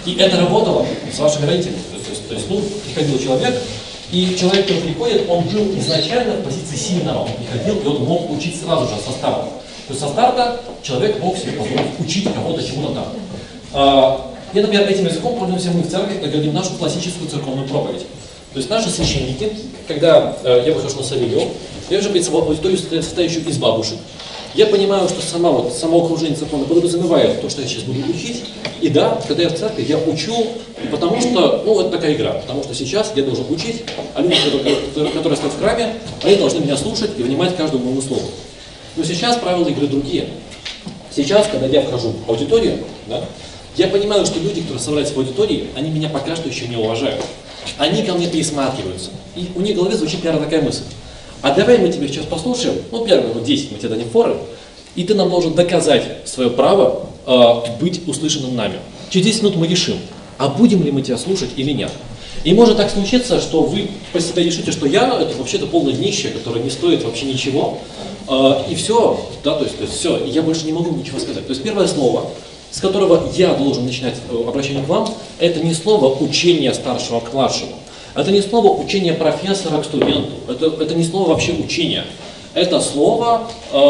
И это работало с вашими родителями. То есть, то есть ну, приходил человек, и человек, который приходит, он был изначально в позиции сильного. Он приходил, и он мог учить сразу же со старта. То есть со старта человек мог себе позволить учить кого-то чему-то там. А, и, например, этим языком пользуемся мы в церкви, когда говорим нашу классическую церковную проповедь. То есть наши священники, когда э, я выхожу на Савелью, я вижу перед собой аудиторию, состоящую из бабушек. Я понимаю, что сама, вот, само окружение церковное подразумевает то, что я сейчас буду учить. И да, когда я в церкви, я учу, потому что, ну, это такая игра. Потому что сейчас я должен учить, а люди, которые, которые стоят в храме, они должны меня слушать и внимать каждому моему слову. Но сейчас правила игры другие. Сейчас, когда я вхожу в аудиторию, да, я понимаю, что люди, которые собрались в аудитории, они меня пока что еще не уважают. Они ко мне присматриваются. И у них в голове звучит, наверное, такая мысль. А давай мы тебя сейчас послушаем, ну, первые вот десять мы тебе дадим форы, и ты нам должен доказать свое право э, быть услышанным нами. Через десять минут мы решим, а будем ли мы тебя слушать или нет. И может так случиться, что вы по себе решите, что я это вообще-то полное днище, которое не стоит вообще ничего, э, и все, да, то есть, то есть все, и я больше не могу ничего сказать. То есть первое слово, с которого я должен начинать обращение к вам, это не слово учения старшего к младшему. Это не слово учения профессора к студенту. Это, это не слово вообще учения. Это слово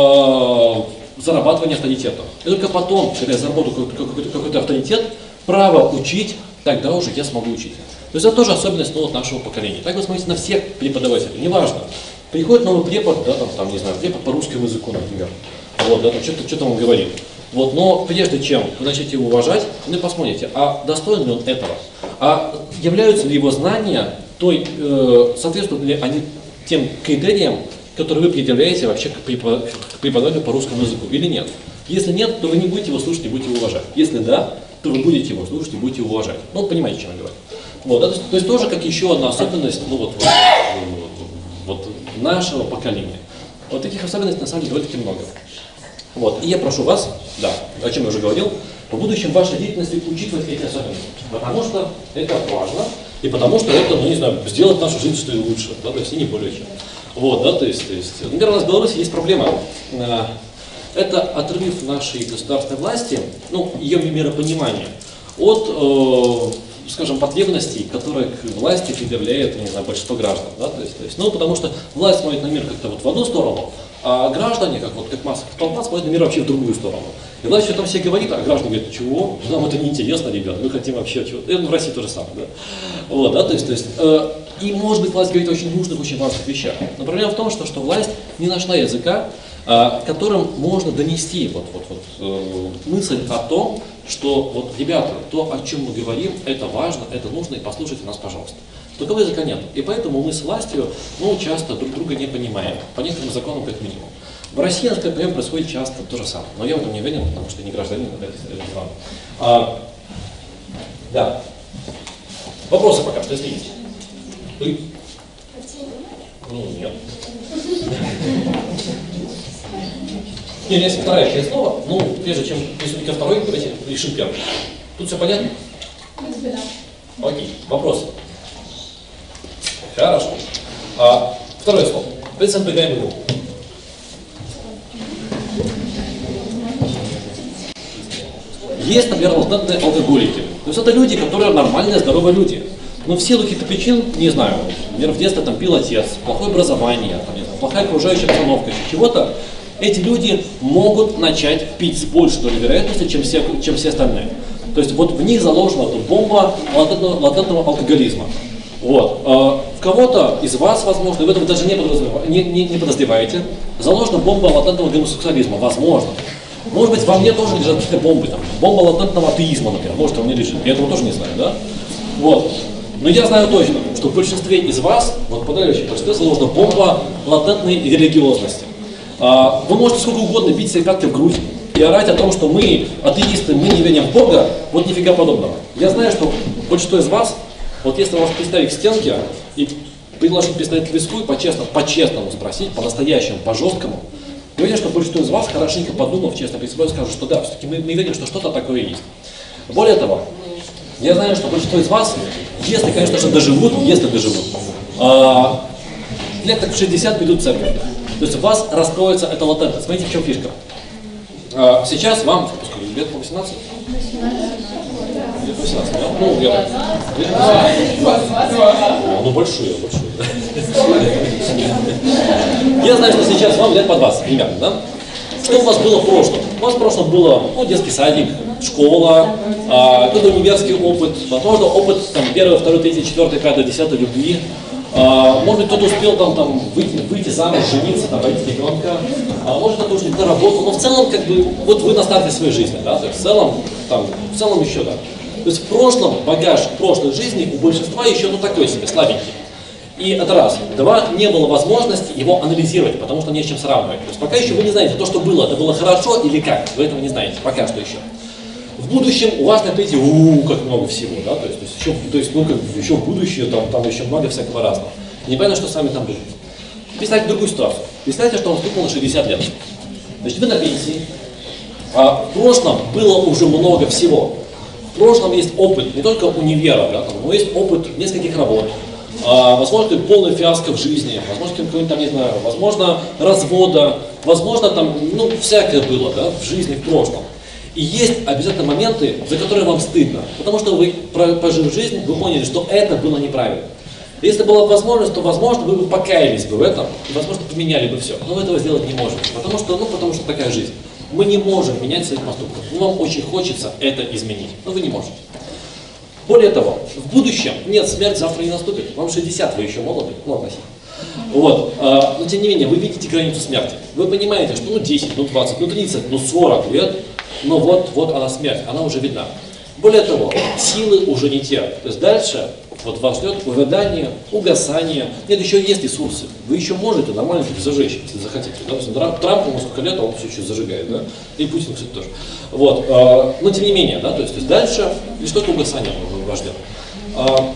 э, зарабатывания авторитета. И только потом, когда я заработаю какой-то, какой-то авторитет, право учить, тогда уже я смогу учить. То есть это тоже особенность ну, нашего поколения. Так вы смотрите на всех преподавателей. Неважно. Приходит новый препод, да, там, там, не знаю, препод по русскому языку, например. Вот, да, что-то, что-то он говорит. Вот, но прежде чем вы начнете его уважать, вы посмотрите, а достоин ли он этого? А являются ли его знания той, э, соответствуют ли они тем критериям, которые вы предъявляете вообще к преподавателю по русскому языку или нет? Если нет, то вы не будете его слушать и будете его уважать. Если да, то вы будете его слушать и будете его уважать. Ну, понимаете, о чем я говорю. Вот, да, то, есть, то есть тоже как еще одна особенность ну, вот, вот, вот, нашего поколения. Вот таких особенностей на самом деле довольно-таки много. Вот, и я прошу вас, да, о чем я уже говорил, в будущем в вашей деятельности учитывать эти особенности. Потому что это важно, и потому что это, ну не знаю, сделать нашу жизнь что ли лучше, да, то есть и не более чем. Вот, да, то есть, то есть, например, у нас в Беларуси есть проблема. Это отрыв нашей государственной власти, ну, ее миропонимания от, э, скажем, потребностей, которые к власти предъявляет, не знаю, большинство граждан, да, то есть, то есть, ну, потому что власть смотрит на мир как-то вот в одну сторону, а граждане, как вот как масса толпа, смотрят на мир вообще в другую сторону. И власть все там все говорит, а граждане говорят, чего? Нам это неинтересно, ребят, мы хотим вообще чего-то. И в России то же самое, да. Вот, да, то есть, то есть, э, и может быть власть говорит о очень нужных, очень важных вещах. Но проблема в том, что, что власть не нашла языка, э, которым можно донести вот, вот, вот, э, мысль о том, что вот, ребята, то, о чем мы говорим, это важно, это нужно, и послушайте нас, пожалуйста. Такого языка нет. И поэтому мы с властью, ну, часто друг друга не понимаем, по некоторым законам как минимум. В России, например, происходит часто то же самое. Но я в этом не уверен, потому что не гражданин, это вам. А, да. Вопросы пока что, если есть. Вы? Ну, нет. Нет, если вторая часть слова, ну, прежде чем приступить ко второй, давайте решим первый. Тут все понятно? Да. Окей. Вопросы? Хорошо. А, второе слово. Представляем группу. Есть, например, латентные алкоголики. То есть это люди, которые нормальные, здоровые люди. Но в силу каких-то причин, не знаю, например, в детстве там пил отец, плохое образование, там, не знаю, плохая окружающая обстановка, чего-то, эти люди могут начать пить с большей долей вероятности, чем все, чем все остальные. То есть вот в них заложена вот бомба латентного, латентного алкоголизма. Вот. В кого-то из вас, возможно, вы этого даже не, не, не, не подозреваете, заложена бомба латентного гомосексуализма, возможно. Может быть, во мне тоже лежат какие-то бомбы, там, бомба латентного атеизма, например, может, во мне лежит, я этого тоже не знаю, да? Вот. Но я знаю точно, что в большинстве из вас, вот в подавляющем большинстве, заложена бомба латентной религиозности. Вы можете сколько угодно бить себе пятки в грудь и орать о том, что мы атеисты, мы не верим в Бога, вот нифига подобного. Я знаю, что большинство из вас, вот если вас представить к стенке и предложить пистолет к виску и по-честному, по-честному спросить, по-настоящему, по-жесткому, я уверен, что большинство из вас, хорошенько подумав, честно перед собой, скажут, что да, все-таки мы, мы верим, что что-то такое есть. Более того, я знаю, что большинство из вас, если, конечно же, доживут, если доживут, а, лет так в шестьдесят придут в церковь. То есть у вас раскроется эта латентность. Смотрите, в чем фишка. А, сейчас вам, лет по восемнадцать? восемнадцать, да? Ну, где-то. Ну, большие, большие. Я знаю, что сейчас вам лет по двадцать примерно, да? Что у вас было в прошлом? У вас в прошлом было ну, детский садик, школа, а, какой-то университетский опыт, возможно, опыт там, первой, второй, третьей, четвертой, пятой, десятой любви. А, может быть, кто-то успел там, там, выйти, выйти замуж, жениться, там, родить ребенка. А, может, кто-то уже где-то работал. Но в целом, как бы, вот вы на старте своей жизни, да? То есть в целом, там, в целом еще, да. То есть в прошлом багаж прошлой жизни у большинства еще ну такой себе, слабенький. И это раз. Два, не было возможности его анализировать, потому что не с чем сравнивать. То есть пока еще вы не знаете, то, что было, это было хорошо или как. Вы этого не знаете, пока что еще. В будущем у вас например, у как много всего, да, то есть, то есть, еще, то есть ну, как, еще в будущее, там, там еще много всякого разного. Непонятно, что с вами там будет. Представьте другую ситуацию. Представьте, что вам стукнуло шестьдесят лет. Значит, вы на пенсии, а в прошлом было уже много всего. В прошлом есть опыт не только универа, да, там, но есть опыт нескольких работ. А, возможно, полная фиаско в жизни, возможно, какой-нибудь там, не знаю, возможно, развода, возможно, там, ну, всякое было, да, в жизни, в прошлом. И есть обязательно моменты, за которые вам стыдно, потому что вы, прожив жизнь, вы поняли, что это было неправильно. Если была возможность, то, возможно, вы бы покаялись бы в этом, и, возможно, поменяли бы все. Но вы этого сделать не можете, потому что, ну, потому что такая жизнь. Мы не можем менять своих поступков. Но вам очень хочется это изменить, но вы не можете. Более того, в будущем, нет, смерть завтра не наступит. Вам шестьдесят, вы еще молоды, ну, относительно. Вот, а, но тем не менее, вы видите границу смерти. Вы понимаете, что ну десять, ну двадцать, ну тридцать, ну сорок лет, но вот, вот она смерть, она уже видна. Более того, силы уже не те. То есть дальше вот вас ждет увядание, угасание. Нет, еще есть ресурсы. Вы еще можете нормально зажечь, если захотите. Допустим, Трамп ему сколько лет, а он все еще зажигает, да? И Путин, кстати, тоже. Вот, а, но тем не менее, да, то есть, то есть дальше лишь только угасание вас ждет. А,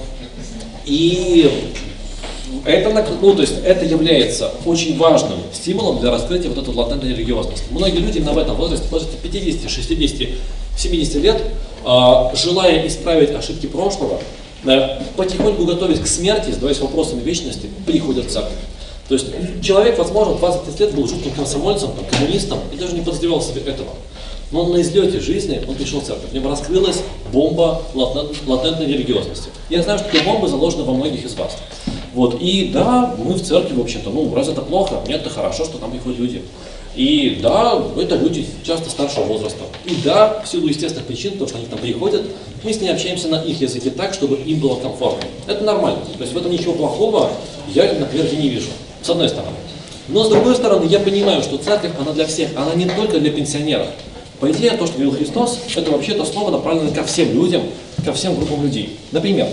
и это, ну, то есть, это является очень важным стимулом для раскрытия вот этой латентной религиозности. Многие люди в этом возрасте, в возрасте пятидесяти, шестидесяти, семидесяти лет, а, желая исправить ошибки прошлого, да, потихоньку готовясь к смерти, задаваясь вопросами вечности, приходят в церковь. То есть человек, возможно, в двадцать лет был жутким комсомольцем, там, коммунистом и даже не подозревал себе этого. Но он на излете жизни, он пришел в церковь. В нем раскрылась бомба латентной религиозности. Я знаю, что эти бомбы заложены во многих из вас. Вот. И да, мы в церкви, в общем-то, ну, разве это плохо? Нет, это хорошо, что там приходят люди. И да, это люди часто старшего возраста. И да, в силу естественных причин, потому что они там приходят, мы с ними общаемся на их языке так, чтобы им было комфортно. Это нормально. То есть в этом ничего плохого я, например, не вижу. С одной стороны. Но с другой стороны, я понимаю, что церковь, она для всех, она не только для пенсионеров. По идее, то, что говорил Христос, это вообще-то слово направлено ко всем людям, ко всем группам людей. Например,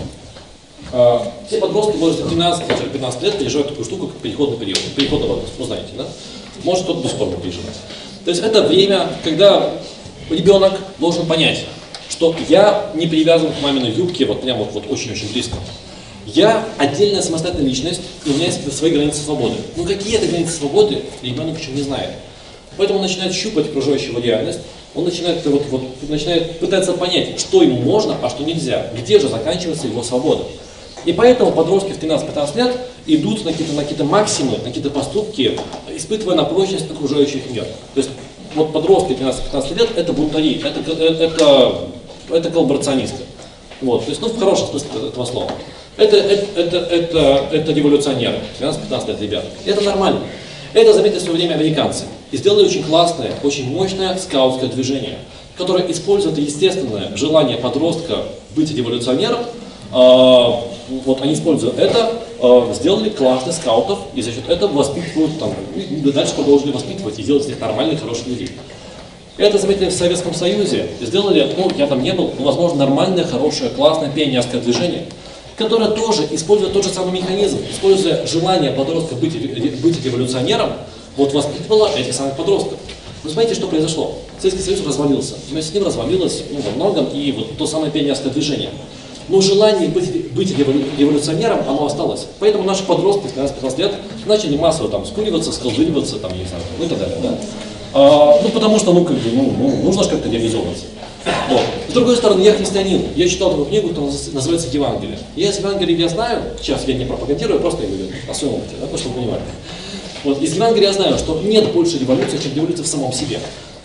э, все подростки в возрасте тринадцати-пятнадцати лет переживают такую штуку, как переходный период, переходный возраст, вы знаете, да? Может, кто-то до сих пор будет переживать. То есть это время, когда ребенок должен понять, что я не привязан к маминой юбке, вот прям вот, вот очень-очень близко. Я отдельная самостоятельная личность, и у меня есть свои границы свободы. Ну какие это границы свободы, ребенок еще не знает. Поэтому он начинает щупать окружающую реальность, он начинает, вот, вот, начинает пытаться понять, что ему можно, а что нельзя, где же заканчивается его свобода. И поэтому подростки в тринадцать-пятнадцать лет идут на какие-то, на какие-то максимумы, на какие-то поступки, испытывая на прочность окружающих мир. То есть вот подростки тринадцать-пятнадцать лет это бунтари, это, это, это коллаборационисты. Вот, то есть, ну в хорошем смысле этого слова. Это, это, это, это, это революционеры, тринадцать-пятнадцать лет ребят. И это нормально. Это заметили в свое время американцы. И сделали очень классное, очень мощное скаутское движение, которое использует естественное желание подростка быть революционером. А, вот они используя это, а, сделали классных скаутов, и за счет этого воспитывают, там, и дальше продолжили воспитывать и делать из них нормальных, хороших людей. Это заметили в Советском Союзе. И сделали, ну, я там не был, но, возможно, нормальное, хорошее, классное пионерское движение, которое тоже использует тот же самый механизм, используя желание подростка быть, быть революционером, вот воспитывала этих самых подростков. Вы знаете, что произошло? Советский Союз развалился. Вместе с ним развалилось, ну, во многом и вот то самое пионерское движение. Но желание быть, быть революционером, оно осталось. Поэтому наши подростки в тринадцать-пятнадцать лет начали массово там скуриваться, сколдыриваться, там, не знаю, ну и так далее. Да? А, ну, потому что, ну, как бы, ну, ну нужно же как-то реализовываться. Вот. С другой стороны, я христианин. Я читал такую книгу, которая называется «Евангелие». Я из Евангелия я знаю, сейчас я не пропагандирую, я просто говорю о своем опыте, да, чтобы вы понимали. Вот. Из Евангелия я знаю, что нет больше революции, чем революция в самом себе.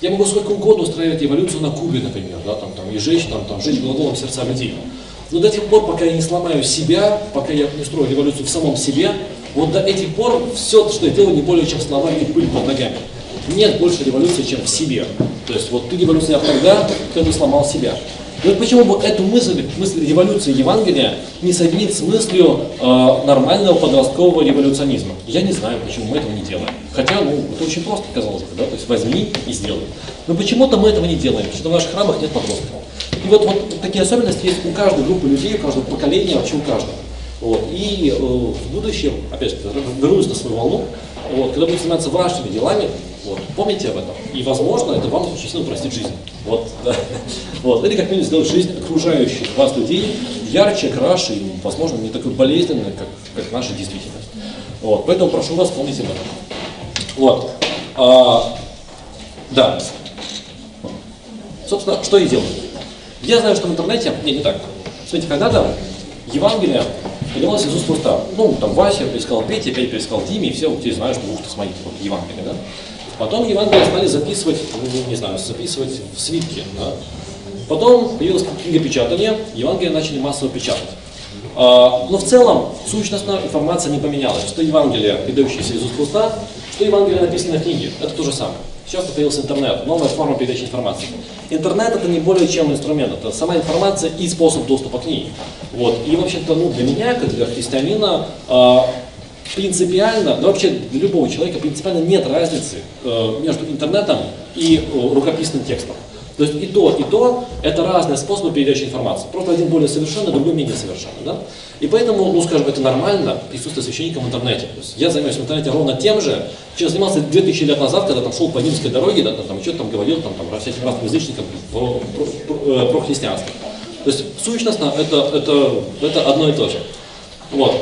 Я могу сколько угодно устраивать эволюцию на Кубе, например, да, там, там, и жечь, там, там, жечь глаголом сердца людей. Но до тех пор, пока я не сломаю себя, пока я не устрою революцию в самом себе, вот до этих пор все, что я делаю, не более чем слова и пыль под ногами. Нет больше революции, чем в себе. То есть вот ты революционер тогда, когда ты сломал себя. И вот почему бы эту мысль, мысль революции Евангелия не соединить с мыслью э, нормального подросткового революционизма? Я не знаю, почему мы этого не делаем. Хотя, ну, это очень просто, казалось бы, да, то есть возьми и сделай. Но почему-то мы этого не делаем, потому что в наших храмах нет подростков. И вот, вот такие особенности есть у каждой группы людей, у каждого поколения, вообще у каждого. Вот. И э, в будущем, опять же, вернусь на свою волну, вот, когда будете заниматься вашими делами, вот, помните об этом. И, возможно, это вам очень сильно упростит жизнь. Вот, да. Вот. Или как минимум сделать жизнь окружающих вас людей ярче, краше и, возможно, не такой болезненной, как, как наша действительность. Вот. Поэтому прошу вас, помните об этом. Вот. А, да. Собственно, что я делаю? Я знаю, что в интернете, не, не так. Смотрите, когда-то Евангелие поделалось из уст в уста. Ну, там Вася перескал Петя, Петя перескал Диме, и все вот теперь знают, что ух ты, смотрите, вот Евангелие, да? Потом Евангелие стали записывать, ну, не знаю, записывать в свитки, да? Потом появилась книгопечатание, Евангелие начали массово печатать. А, но в целом, сущностная информация не поменялась. Что Евангелие, передающееся из уст в уста, что Евангелие написано в книге, это то же самое. Сейчас появился интернет, новая форма передачи информации. Интернет это не более чем инструмент, это сама информация и способ доступа к ней. Вот. И вообще-то ну, для меня, как для христианина, э, принципиально, да вообще для любого человека принципиально нет разницы э, между интернетом и э, рукописным текстом. То есть и то, и то это разные способы передачи информации. Просто один более совершенный, другой менее совершенный. Да? И поэтому, ну скажем, это нормально присутствие священника в интернете. То есть я занимаюсь в интернете ровно тем же, чем занимался две тысячи лет назад, когда там шел по римской дороге, да, там что-то там говорил там, там, про всяких разных язычников, про, про, про, про христианство. То есть сущностно это, это, это одно и то же. Вот.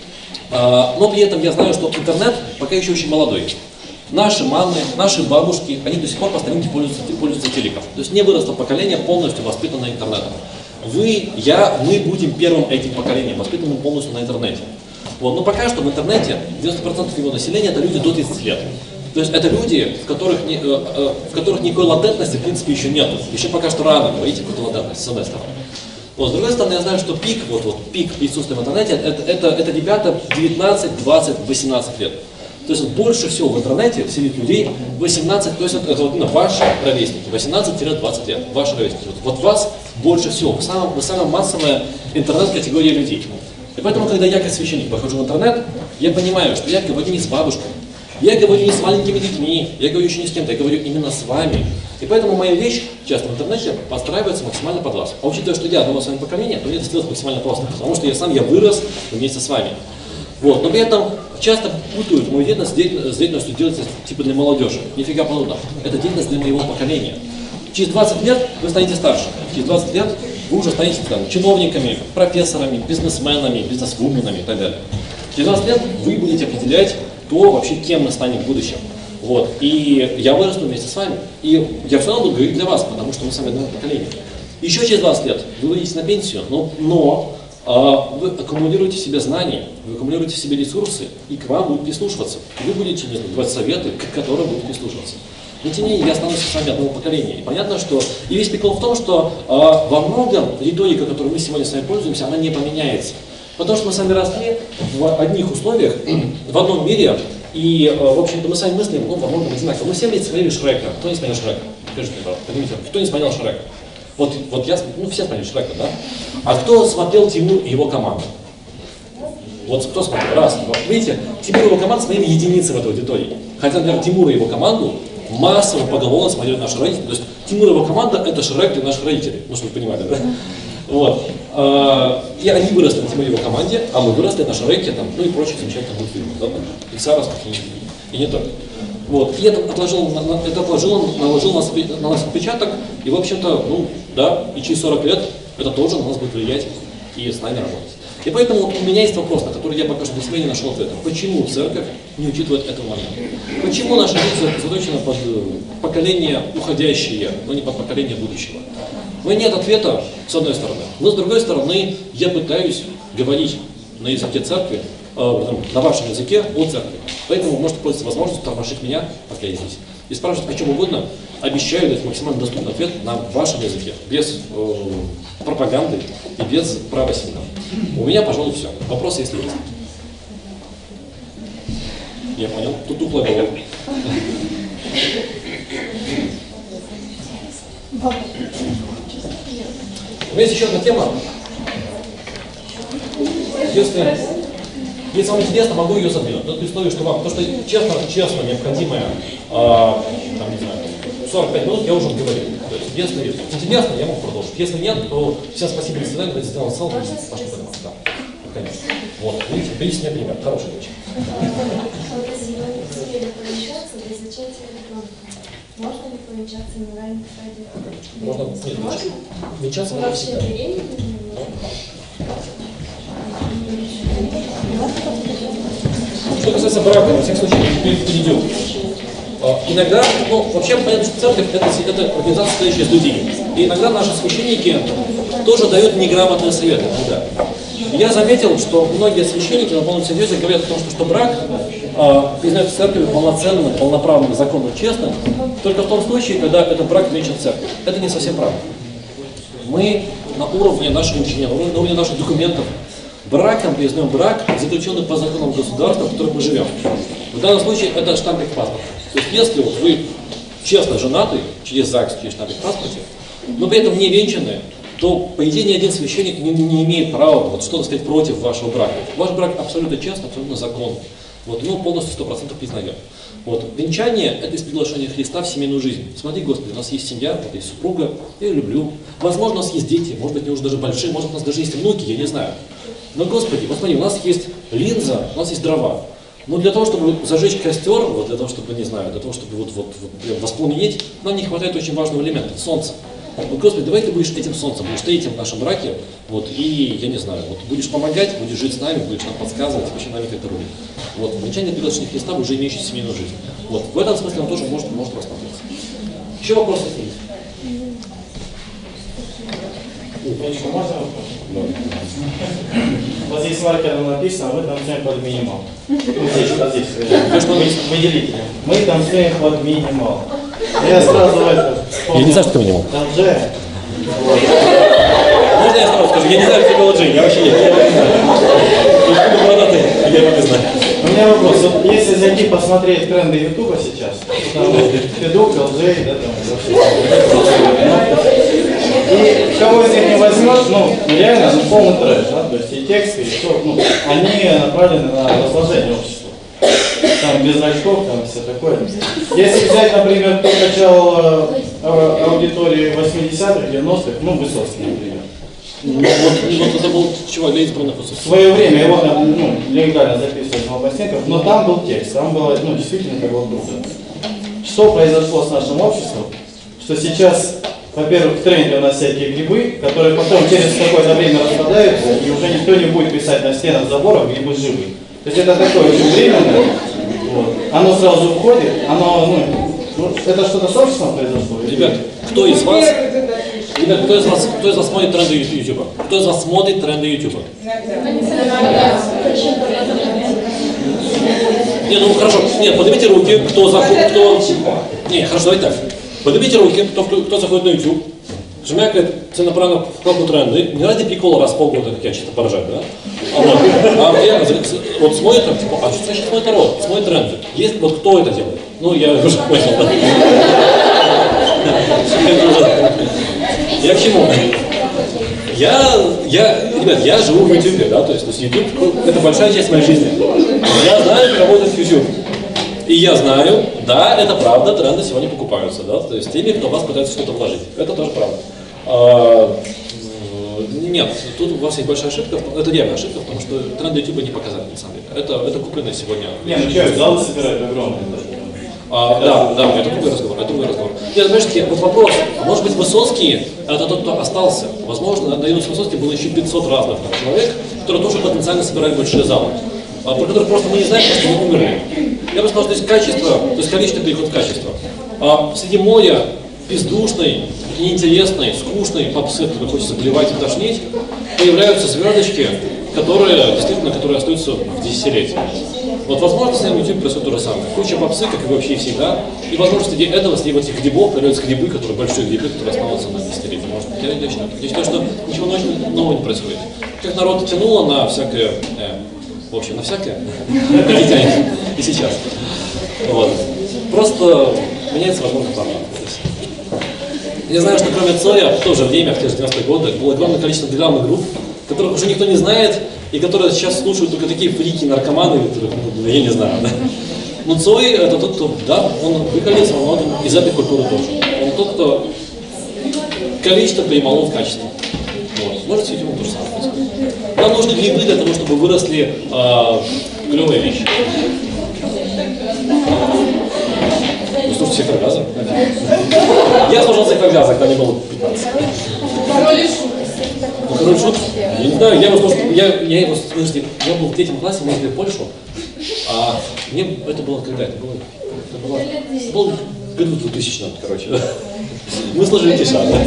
А, но при этом я знаю, что интернет пока еще очень молодой. Наши мамы, наши бабушки, они до сих пор по старинке пользуются, пользуются телеком. То есть не выросло поколение полностью воспитанное интернетом. Вы, я, мы будем первым этим поколением, воспитанным полностью на интернете. Вот. Но пока что в интернете девяносто процентов его населения это люди до тридцати лет. То есть это люди, в которых, не, э, э, в которых никакой латентности в принципе еще нет. Еще пока что рано говорить о какой-то латентности, с одной стороны. Вот, с другой стороны, я знаю, что пик, вот, вот, пик присутствия в интернете, это, это, это ребята девятнадцать, двадцать, восемнадцать лет. То есть больше всего в интернете сидит людей восемнадцать, то есть это, это вот, ну, ваши ровесники, восемнадцать-двадцать лет, ваши ровесники. Вот, вот вас больше всего, вы самая, вы самая массовая интернет-категория людей. И поэтому, когда я как священник похожу в интернет, я понимаю, что я говорю не с бабушкой, я говорю не с маленькими детьми, я говорю еще не с кем-то, я говорю именно с вами. И поэтому моя вещь часто в интернете подстраивается максимально под вас. А учитывая, что я одного с вами поколения, то мне это сделать максимально просто, потому что я сам, я вырос вместе с вами. Вот. Но при этом часто путают мою деятельность с деятельностью деятельности типа для молодежи. Нифига подобного. Это деятельность для моего поколения. Через двадцать лет вы станете старше. Через двадцать лет вы уже станете там, чиновниками, профессорами, бизнесменами, бизнесвуменами и так далее. Через двадцать лет вы будете определять то, вообще, кем мы станем в будущем. Вот. И я вырасту вместе с вами. И я все равно буду говорить для вас, потому что мы сами одно поколение. Еще через двадцать лет вы выйдете на пенсию, но, но а, вы аккумулируете в себе знания, вы аккумулируете в себе ресурсы, и к вам будут прислушиваться. Вы будете, не знаю, давать советы, к которым будут прислушиваться. Но тем не менее, я останусь с вами одного поколения. И понятно, что и весь прикол в том, что а, во многом риторика, которой мы сегодня с вами пользуемся, она не поменяется. Потому что мы сами росли в одних условиях, в одном мире, и, в общем-то, мы сами мыслим, ну, во многом одинаково. Мы все ведь смотрели Шрека. Кто не смотрел Шрека? Скажите мне, пожалуйста, поднимите руку. Кто не смотрел Шрека? Вот, вот я, ну, все смотрели Шрека, да? А кто смотрел Тимур и его команду? Вот кто смотрел? Раз. Вот, видите, Тимур и его команду смотрели единицы в этой аудитории. Хотя, например, Тимур и его команду массово поголовно смотрели наши родители. То есть Тимур и его команда – это Шрек для наших родителей. Ну, чтобы вы понимали, да? Вот. И они выросли на Тимуре его команде, а мы выросли на Шреке, там, ну и прочих замечательных мультфильмов, да, пиксаровских и, и не только. Вот. И это отложило, это отложило, наложило на нас, на нас отпечаток, и, в общем-то, ну, да, и через сорок лет это тоже на нас будет влиять и с нами работать. И поэтому у меня есть вопрос, на который я пока что для себя не нашел ответа. Почему церковь не учитывает этого момента? Почему наша жизнь заточена под поколение уходящее, но не под поколение будущего? Но нет ответа, с одной стороны. Но с другой стороны, я пытаюсь говорить на языке церкви, э, на вашем языке о церкви. Поэтому вы можете пользоваться возможностью тормошить меня, пока я здесь. и спрашивать о чем угодно, обещаю дать максимально доступный ответ на вашем языке, без э, пропаганды и без права сильного. У меня, пожалуй, все. Вопросы, если есть. Я понял. Тут тухлая голова. У меня есть еще одна тема. Если, если вам интересно, могу ее задвинуть. Но при условии, что вам, то, что честно, честно необходимое, а, там, не знаю, сорок пять минут я уже говорил. То есть, если интересно, я могу продолжить. Если нет, то всем спасибо, до свидания, давайте сделаем ссылку, пошли по да, конечно. Вот, видите, видите, мне пример, хороший очень. Можно ли помечаться на ранних стадиях? Можно, нет, можно? Венчаться можно всегда. Что касается брака, во всех случаях, перейдем. А, иногда, ну, вообще, понятно, что церковь это, это организация, стоящая с людьми. И иногда наши священники тоже дают неграмотные советы. Иногда. Я заметил, что многие священники на полном серьезе говорят о том, что, что брак а, признают в церкви полноценным, полноправным, законным, честным, только в том случае, когда этот брак венчан в церкви. Это не совсем правда. Мы на уровне нашего учения, на уровне наших документов, браком признаем брак, заключенный по законам государства, в котором мы живем. В данном случае это штампик паспорта. То есть если вот вы честно женаты, через ЗАГС, через штампик в паспорте, но при этом не венчаны, то, по идее, ни один священник не, не имеет права вот, что-то сказать против вашего брака. Ваш брак абсолютно честный, абсолютно законный. Вот, мы его полностью сто процентов признаем. Вот, венчание – это из приглашения Христа в семейную жизнь. Смотри, Господи, у нас есть семья, вот есть супруга, я ее люблю. Возможно, у нас есть дети, может быть, они уже даже большие, может, у нас даже есть внуки, я не знаю. Но, Господи, вот смотри, у нас есть линза, у нас есть дрова. Но для того, чтобы зажечь костер, вот для того, чтобы, не знаю, для того, чтобы вот, вот, вот, прям воспламенить, нам не хватает очень важного элемента – солнца. Вот, Господи, давай ты будешь этим солнцем, будешь третьим в нашем браке, вот, и, я не знаю, вот, будешь помогать, будешь жить с нами, будешь нам подсказывать, вообще нами как-то рулить. Вот, венчание приглашения Христа, уже имеющий семейную жизнь. Вот, в этом смысле он тоже может, может рассмотреться. Еще вопросы есть? Точку можно вопрос? Да. Вот здесь маркером написано, мы танцуем под минимал. Ну, здесь, вот здесь, выделителем. Мы танцуем под минимал. Я сразу это вспомнил. Я не знаю, что это минимал. Танже. Вот. Можно я сразу скажу? Я не знаю, что такое джей, я вообще не знаю. Я его не знаю. У меня вопрос. Вот если зайти посмотреть тренды Ютуба сейчас, там Федук, эл джей, да, там вообще. И кого из них не возьмешь, ну, реально, ну, полный трэш, да, то есть и тексты, и все, ну, они направлены на разложение общества. Там без очков, там все такое. Если взять, например, кто качал э, аудитории восьмидесятых, девяностых, ну, Высоцкий, например. Ну, вот, вот это был чувак для избранных Высоцкий. В свое время его ну, легально записывали на пластинках, но там был текст, там было, ну, действительно как вот круто. Что произошло с нашим обществом? Что сейчас, во-первых, в тренде у нас всякие грибы, которые потом через какое-то время распадаются, и уже никто не будет писать на стенах заборов грибы живые. То есть это такое очень временное, вот. Оно сразу уходит, оно, ну, ну это что-то с обществом произошло? Ребят, кто из вас, ребят, кто из вас, кто из вас смотрит тренды Ютуба? Кто из вас смотрит тренды Ютуба? Не, ну хорошо, нет, поднимите руки, кто заходит, кто... Не, хорошо, давайте так. Поднимите руки, кто, кто заходит на YouTube, жмякает целенаправленно в кнопку тренды, не ради прикола раз в полгода, как я чисто поржать, да? А вот, а я, вот смотрит там, типа, а что значит смотрит народ, смотрит тренды? Есть, вот кто это делает? Ну, я уже понял, да? Я к чему? Я, я, ребят, я живу в YouTube, да, то есть, то есть YouTube – это большая часть моей жизни. Я знаю, как работает YouTube. И я знаю, да, это правда, тренды сегодня покупаются, да, то есть теми, кто вас пытается что-то вложить. Это тоже правда. А, нет, тут у вас есть большая ошибка, это реальная ошибка, потому что тренды YouTube не показали, на самом деле. Это, это купленное сегодня. Не, ну что, залы собирают огромные. А, да, да, это другой разговор, это другой разговор. Нет, понимаете, вот вопрос, может быть, Высоцкий, это тот, кто остался. Возможно, на Янусе Высоцкий было еще пятьсот разных там, человек, которые тоже потенциально собирали большие залы, а, про которых просто мы не знаем, потому что они умерли. Я бы сказал, что есть качество, то есть количество переход в качество. А среди моя бездушной, неинтересной, скучной попсы, которую хочется плевать и тошнить, появляются звездочки, которые действительно, которые остаются в десятилетии. Вот, возможно, с нами YouTube происходит то же самое. Куча попсы, как и вообще всегда. И, возможно, среди этого, среди вот этих грибов, появляются грибы, которые большие грибы, которые останутся на месте риба. Может, я, я, считаю, я считаю, что ничего нового не происходит. Как народ тянуло на всякое, э, в общем, на всякое, и сейчас. Вот. Просто меняется, возможно, формат. Я знаю, что кроме Цоя в то же время, в те же девяностые годы, было огромное количество андеграундных групп, которых уже никто не знает, и которые сейчас слушают только такие фрики, наркоманы, которых, ну, я не знаю, да. Но Цой это тот, кто, да, он выходит из этой культуры тоже. Он тот, кто количество перемолол в качестве. Вот. Может, с этим то же самое происходит. Нам нужны грибы для того, чтобы выросли э, клевые вещи. Вы слушаете Сектор Газа? Я слушал Сектор Газа, когда мне было пятнадцать. Король и Шут. Ну, король Шут, я не знаю, я его слушал, я, я его, слушайте, я был в третьем классе, мы ездили в Польшу, а мне, это было когда, это было, это было, это было в году двухтысячном, короче, мы сложили Киша, да?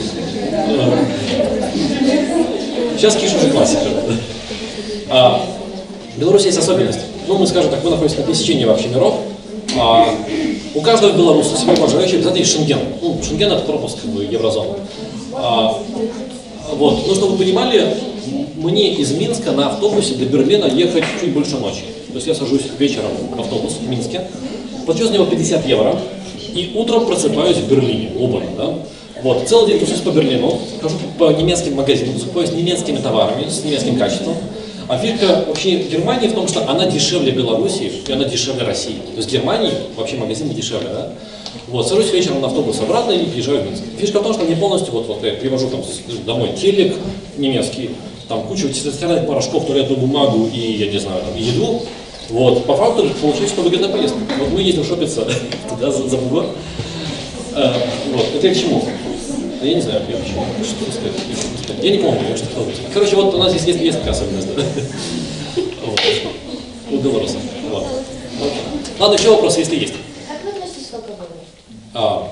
Сейчас Киш уже классика. А, в Беларуси есть особенность, ну, мы скажем так, мы находимся на пересечении вообще миров. А, у каждого белоруса, себе уважающего, обязательно есть Шенген. Ну, Шенген это пропуск в еврозону. А, вот. Ну, чтобы вы понимали, мне из Минска на автобусе до Берлина ехать чуть больше ночи. То есть я сажусь вечером в автобус в Минске, плачу за него пятьдесят евро, и утром просыпаюсь в Берлине, оба, да? Вот. Целый день тусуюсь по Берлину, хожу по немецким магазинам, закупаюсь немецкими товарами, с немецким качеством. А фишка вообще Германии в том, что она дешевле Белоруссии, и она дешевле России. То есть в Германии вообще магазины дешевле, да? Вот, сажусь вечером на автобус обратно и приезжаю в Минск. Фишка в том, что мне полностью, вот, вот я привожу там домой телек немецкий, там кучу стиральных порошков, туалетную бумагу и, я не знаю, там, еду. Вот, по факту получилась выгодная поездка. Вот мы ездим шопиться туда за, за бугор. А, вот, это я к чему? Я не знаю, я почему. Что сказать? Я не помню, я что сказал. Короче, вот у нас здесь есть, есть такая особенность. Да? Вот. У белорусов. Вот. Вот. Ладно, еще вопросы, если есть. Как вы относитесь к алкоголю? А.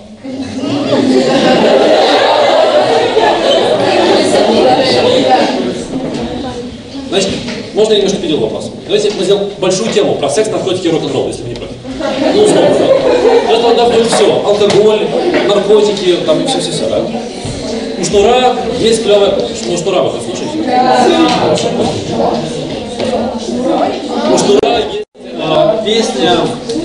Значит, можно я немножко перейду вопрос? Давайте мы сделаем большую тему про секс, наркотики и рок-н-ролл, если вы не против. Ну, условно, да. Это, да, будет все. Алкоголь, наркотики, там и все-все-все, да? У Шнура есть клевая... Ну, Шнура вы слушаете? Хорошо. У Шнура есть а, песня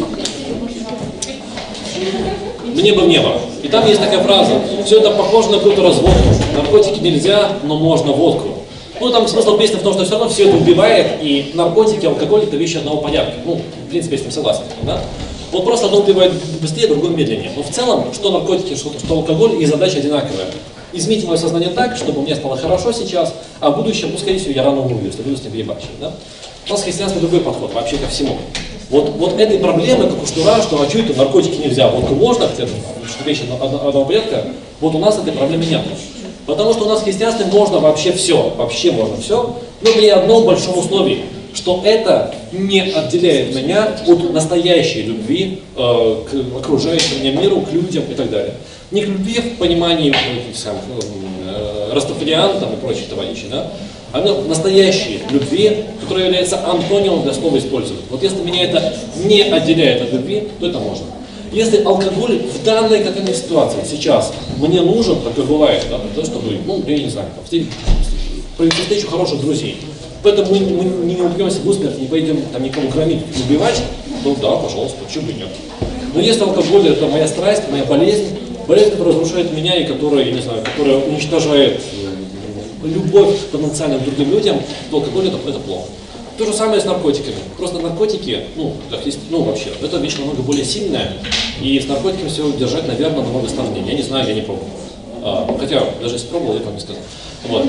«Мне бы в небо». И там есть такая фраза: все это похоже на какую-то разводку. Наркотики нельзя, но можно водку. Ну, там смысл песни в том, что все равно все это убивает, и наркотики, алкоголь — это вещи одного порядка. Ну, в принципе, я с ним согласен, да? Вот просто одно убивает быстрее, другое медленнее. Но в целом, что наркотики, что, что алкоголь, и задача одинаковая. Изменить мое сознание так, чтобы мне стало хорошо сейчас, а в будущем, ну, скорее всего, я рано умру, если буду с ним перебарщивать, да? У нас в христианстве другой подход вообще ко всему. Вот, вот этой проблемы, как у Шнура, что а что это, наркотики нельзя, водку можно, хотя что вещи одного порядка, вот у нас этой проблемы нет. Потому что у нас в христианстве можно вообще все, вообще можно все, но при одном большом условии, что это не отделяет меня от настоящей любви э, к окружающему меня миру, к людям и так далее. Не к любви в понимании этих самых э, растафариан там, и прочих товарищей, да? А настоящей любви, которая является антонимом для слова использовать. Вот если меня это не отделяет от любви, то это можно. Если алкоголь в данной какой-нибудь ситуации сейчас мне нужен, как и бывает, да, для того, чтобы, ну, я не знаю, провести встречу хороших друзей, поэтому мы, мы не убьемся в усмерть, не пойдем там никого громить, убивать, то да, пожалуйста, почему бы нет. Но если алкоголь — это моя страсть, моя болезнь, болезнь, которая разрушает меня и которая, я не знаю, которая уничтожает любовь к потенциальным другим людям, то алкоголь — это, это плохо. То же самое с наркотиками. Просто наркотики, ну, так, ну вообще, это вещь намного более сильная, и с наркотиками все держать, наверное, намного сложнее. Я не знаю, я не пробовал. А, хотя, даже если пробовал, я вам не сказал. Вот.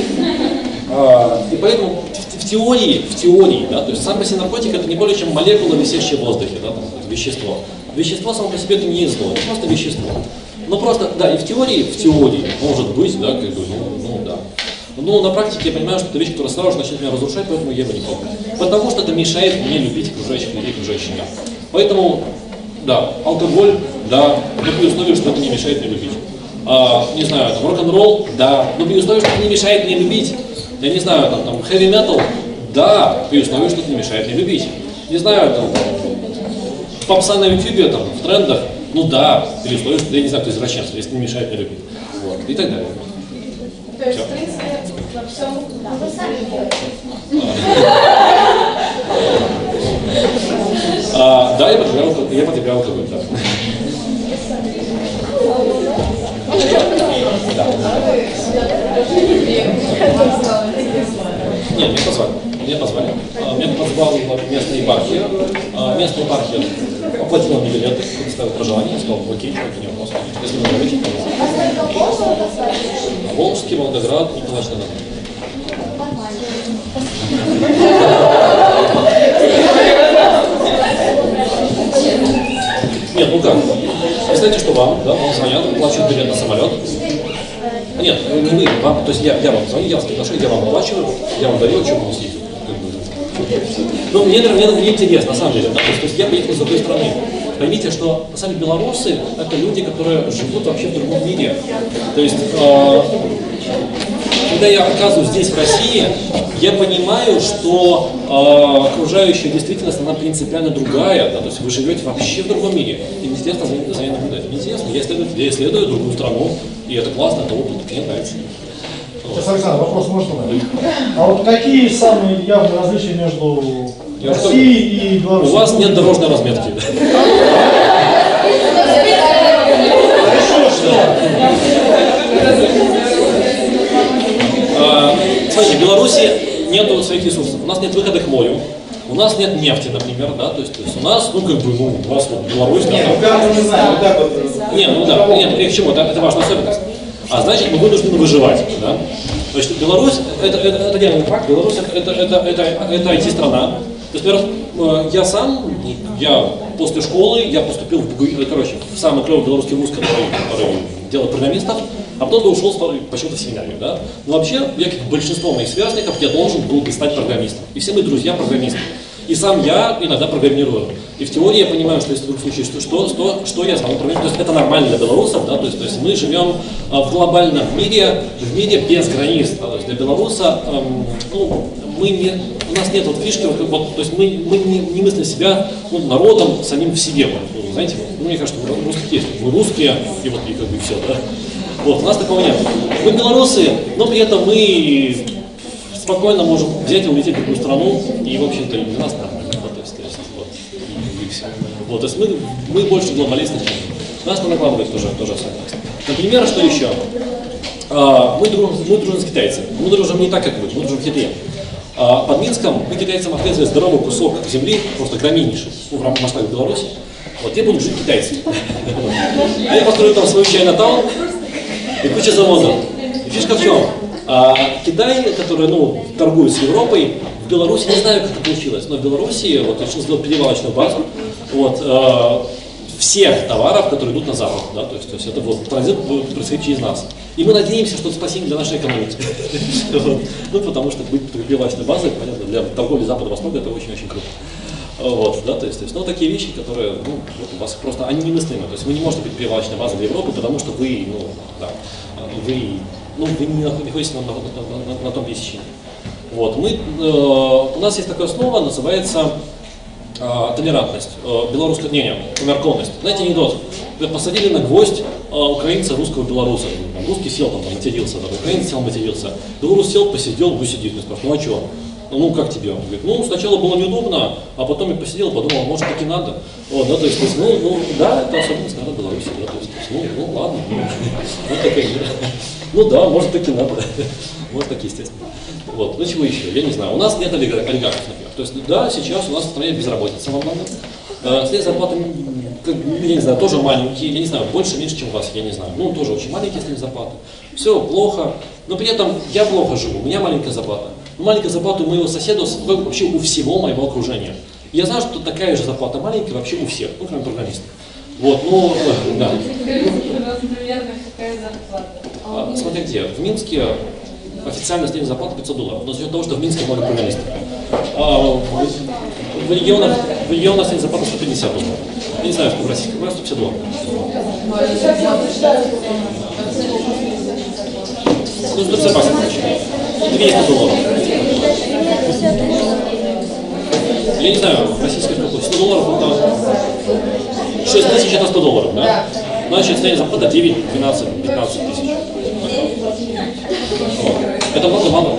А, и поэтому в, в теории, в теории, да, то есть сам по себе наркотик — это не более чем молекула, висящая в воздухе, да, там, это вещество. Вещество само по себе это не есть зло, это просто вещество. Ну просто, да, и в теории, в теории, может быть, да, как бы, ну, ну да. Но на практике я понимаю, что это вещь, которая сразу же начнет меня разрушать, поэтому я его не пробую. Потому что это мешает мне любить окружающих людей, окружающих мир. Поэтому, да, алкоголь, да, но при условии, что это не мешает мне любить. А, не знаю, там, рок-н-ролл, да, но при условии, что это не мешает мне любить. Я не знаю, там, там, хэви-метал, да, при условии, что это не мешает мне любить. не знаю, там, попса на ютубе, там, в трендах, ну да, при условии, что я не знаю, кто извращенство, если не мешает, не любит. Вот, и так далее. То есть, в принципе, во всем... Да, вы сами делаете. А, да, я потреблял, я потреблял алкоголь, да. Да. Нет, меня позвали. Меня позвали. А, Меня позвал местная епархия. А, Местная епархия оплатила мне билеты, предоставила проживание, сказал, окей, это не вопрос. Если вы говорите, А сколько Волгова достаточно? Волжский, Волгоград, Николаевич на Дону. Нет, ну как? Представьте, что вам, да, вам звонят, оплачивают билет на самолет. Нет, не вы, вам, то есть я, я вам звоню, я вас приглашаю, я вам оплачиваю, я вам дарю, что вы несите. Ну, мне, мне, мне интересно, на самом деле, да, то есть я приехал из другой страны. Поймите, что на самом деле белорусы – это люди, которые живут вообще в другом мире. То есть, э, когда я оказываюсь здесь, в России, я понимаю, что э, окружающая действительность, она принципиально другая. Да, то есть вы живете вообще в другом мире. И интересно за ней наблюдать. Мне интересно, я исследую, я исследую другую страну, и это классно, это опыт, мне нравится. Сейчас, Александр, вопрос можно? А вот какие самые явные различия между Россией и Беларусью? У вас нет дорожной разметки. Смотрите, в Беларуси нет своих ресурсов. У нас нет выхода к морю. У нас нет нефти, например, да, то есть, то есть у нас, ну, как бы, ну, у вас вот Беларусь, да. Нет, ну, как мы не знаем, вот так вот. Нет, ну да, нет, и к чему, это, это важная особенность. А значит, мы вынуждены выживать, да. То есть Беларусь, это, это, это реальный факт, Беларусь это, это, это, это ай ти-страна. То есть, например, я сам, я после школы, я поступил в, короче, в самый клевый белорусский вуз, который, который делает программистов, а потом я ушел почему-то в семинарию, да. Но вообще, я, как большинство моих сверстников, я должен был бы стать программистом. И все мои друзья программисты. И сам я иногда программирую. И в теории я понимаю, что если вдруг случится, что, что, что, что я смогу программировать. То есть это нормально для белорусов, да, то есть, то есть мы живем а, в глобальном мире, в мире без границ. Да, то есть для белоруса, эм, ну, мы не, у нас нет вот фишки, вот, вот, то есть мы, мы не, не мыслим себя ну, народом самим в себе. Вот, ну, знаете, ну, мне кажется, мы русские есть. Мы русские, и вот и как бы все, да. Вот, у нас такого нет. Мы белорусы, но при этом мы спокойно можем взять и улететь в другую страну, и, в общем-то, и для нас нормально. Да, то есть, то есть, вот, и, и все. Вот, то есть мы, мы больше глобалисты, чем нас не накладывает тоже, тоже согласно. Например, что еще? А, мы, дружим, мы дружим с китайцами. Мы дружим не так, как вы, мы дружим в Китае. А, под Минском мы китайцам отрезали здоровый кусок земли, просто громаднейший, ну, в масштабе Беларуси. Вот, где будут жить китайцы. Они построили там свой Чайна-таун и куча заводов. И фишка в чем? А Китай, который, ну, торгует с Европой, в Беларуси, не знаю, как это получилось, но в Беларуси вот, решил сделать перевалочную базу вот, э, всех товаров, которые идут на Запад. Да, то, есть, то есть это вот, транзит будет происходить через нас. И мы надеемся, что это спасение для нашей экономики. Ну, потому что быть перевалочной базой, понятно, для торговли Запада-Востока это очень-очень круто. Вот, да, то есть, то есть, ну, такие вещи, которые, ну, вот у вас просто, они немыслимы. То есть вы не можете быть перевалочной базой для Европы, потому что вы, ну, да, вы, ну, вы не находитесь на, на, на, на, на том пересечении. Вот, мы, э, у нас есть такое слово, называется э, толерантность, э, белорусская, не, не, коммерковность. Знаете анекдот? Посадили на гвоздь э, украинца, русского, белоруса. Там, русский сел, там, матерился, там, украинец сел, матерился. Белорус сел, посидел, гусь сидит, спрашивает, ну а что? Ну, как тебе? Он говорит, ну, сначала было неудобно, а потом я посидел, подумал, может, таки надо. Вот, да, то есть, ну, ну, да, это особенность, наверное, Беларуси, да, то есть, ну, ну, ладно, ну, вот такая игра. Ну, да, может, таки надо, может, так, естественно. Вот, ну, чего еще, я не знаю, у нас нет олигархов, например, то есть, да, сейчас у нас в стране безработица во многом, средняя зарплата, я не знаю, тоже маленькие, я не знаю, больше, меньше, чем у вас, я не знаю, ну, тоже очень маленькие средние зарплаты, все плохо, но при этом я плохо живу, у меня маленькая зарплата. Маленькая зарплата у моего соседа, вообще у всего моего окружения. Я знаю, что такая же зарплата маленькая вообще у всех, ну, кроме программистов. Вот, ну, э, да. Примерно какая зарплата? А, смотря где. В Минске официальная средняя зарплата пятьсот долларов, но за счет того, что в Минске много программистов. А в, в регионах, в регионах средняя зарплата сто пятьдесят долларов. Я не знаю, что в России, как раз сто пятьдесят долларов. Ну, сто пятьдесят, короче. двести долларов. я не знаю, российская какой, сто долларов это шесть тысяч это сто долларов, да? Значит, средняя зарплата девять, двенадцать, пятнадцать тысяч. Вот. Это много, мало.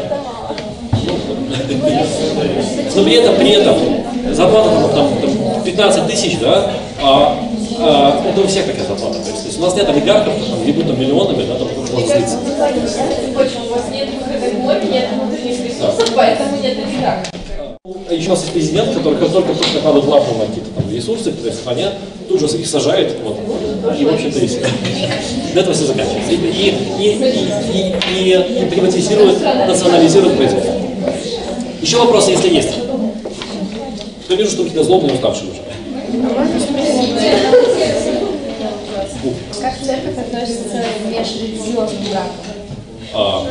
Но при этом, при этом, зарплата там, там, пятнадцать тысяч, да, а, а, это у всех такая зарплата. То есть, то есть у нас нет олигархов, там, либо там миллионами, да, там можно злиться. У вас нет выхода в море, нет внутренних ресурсов, поэтому нет олигархов. Еще у нас есть президент, который как только только накладывает лапу на какие-то там ресурсы, то есть стране, тут же их сажает, вот, и, в общем-то, и все. До этого все заканчивается. И, и, и, и, и, и приватизирует, национализирует производство. Еще вопросы, если есть. Я вижу, что какие-то злобные, уставшие уже. Как церковь относится к межрелигиозным бракам? А,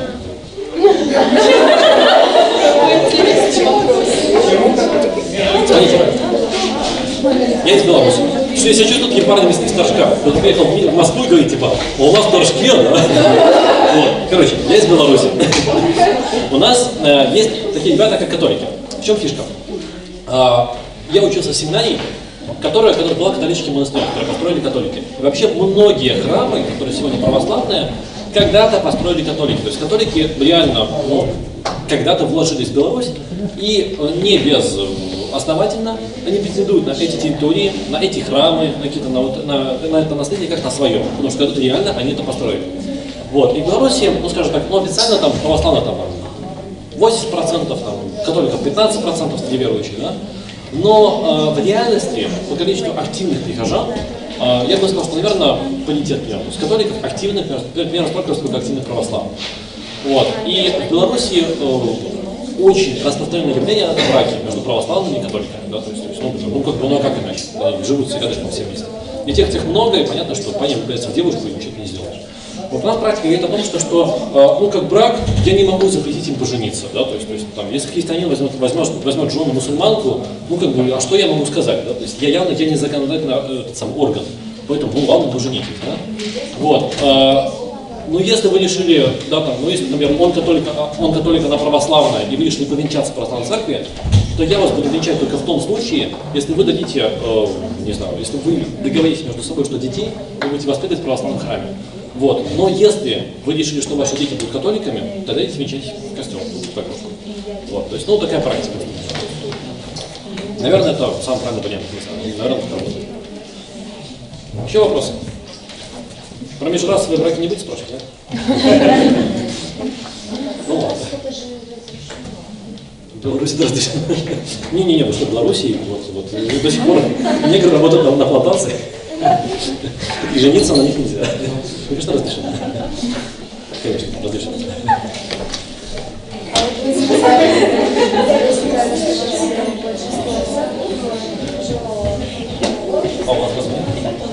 Смотрите, я из Беларуси. Что я себя чувствую таким парнем из Торжка. Кто-то приехал в Москву и говорит, типа, у вас в Торжке, да? Вот. Короче, я из Беларуси. У нас э, есть такие ребята, как католики. В чем фишка? Э, я учился в семинарии, которая, которая была католическим монастырем, который построили католики. И вообще многие храмы, которые сегодня православные, когда-то построили католики. То есть католики реально, ну, когда-то вложились в Беларусь и не без основательно они претендуют на эти территории, на эти храмы, на, какие-то, на, на, на это наследие как на свое, потому что когда-то реально они это построили. Вот. И в Беларуси, ну скажем так, ну официально там православно там восемьдесят процентов, там, католиков пятнадцать процентов среди верующих, да? Но э, в реальности по количеству активных прихожан, э, я бы сказал, что, наверное, паритет примерно. То есть католиков активных, примерно столько, сколько активных православных. Вот. И в Беларуси э, очень распространенное явление это браки между православными и католиками. Да? То есть, то есть, ну, ну, как, ну, как иначе? Они живут всегда даже все вместе. И тех, тех много, и понятно, что по ним влюбляется в девушку и ничего не сделаешь. Вот у нас практика говорит о том, что, что ну, как брак, я не могу запретить им пожениться. Да? То есть, то есть, там, если христианин возьмет, возьмет, возьмет жену мусульманку, ну как бы, а что я могу сказать? Да? То есть, я явно я не законодательный этот сам орган, поэтому, ну ладно, поженитесь. Да? Вот. Ну, если вы решили, да, там, ну, если, например, он католик, он католик, она православная, и вы решили повенчаться в православной церкви, то я вас буду венчать только в том случае, если вы дадите, э, не знаю, если вы договоритесь между собой, что детей вы будете воспитывать в православном храме. Вот. Но если вы решили, что ваши дети будут католиками, тогда идите венчать в костел. Вот. То есть, ну, такая практика. Наверное, это самый правильный вариант. Наверное, это еще вопросы? Про межрасовые браки не будете спрашивать, да? Ну ладно. В Беларуси даже разрешено. Не-не-не, вы что, в Беларуси, вот, вот, до сих пор негры работают на, на плантации, и жениться на них нельзя. Конечно, разрешено. Конечно, разрешено. А у вас возьмет?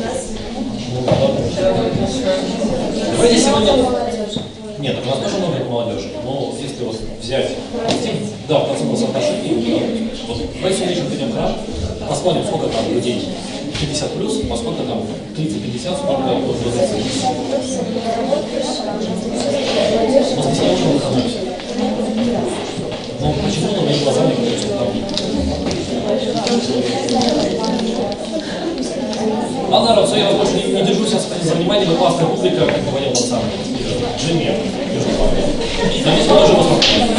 Давайте сегодня... Нет, у нас тоже много молодежи, но если вот взять... Да, процент соотношений, да. Вот давайте вечером пойдем в храм, посмотрим, сколько там людей пятьдесят плюс, а сколько там тридцать-пятьдесят, сколько вот двадцать. В воскресенье уже выходной. Но почему на моими глазами говорят, что там... Ладно, народ, все, я вас больше не, не держу сейчас за внимание, вы классная публика, как говорил он сам, Джимми, между вами. Надеюсь, вы тоже посмотрите.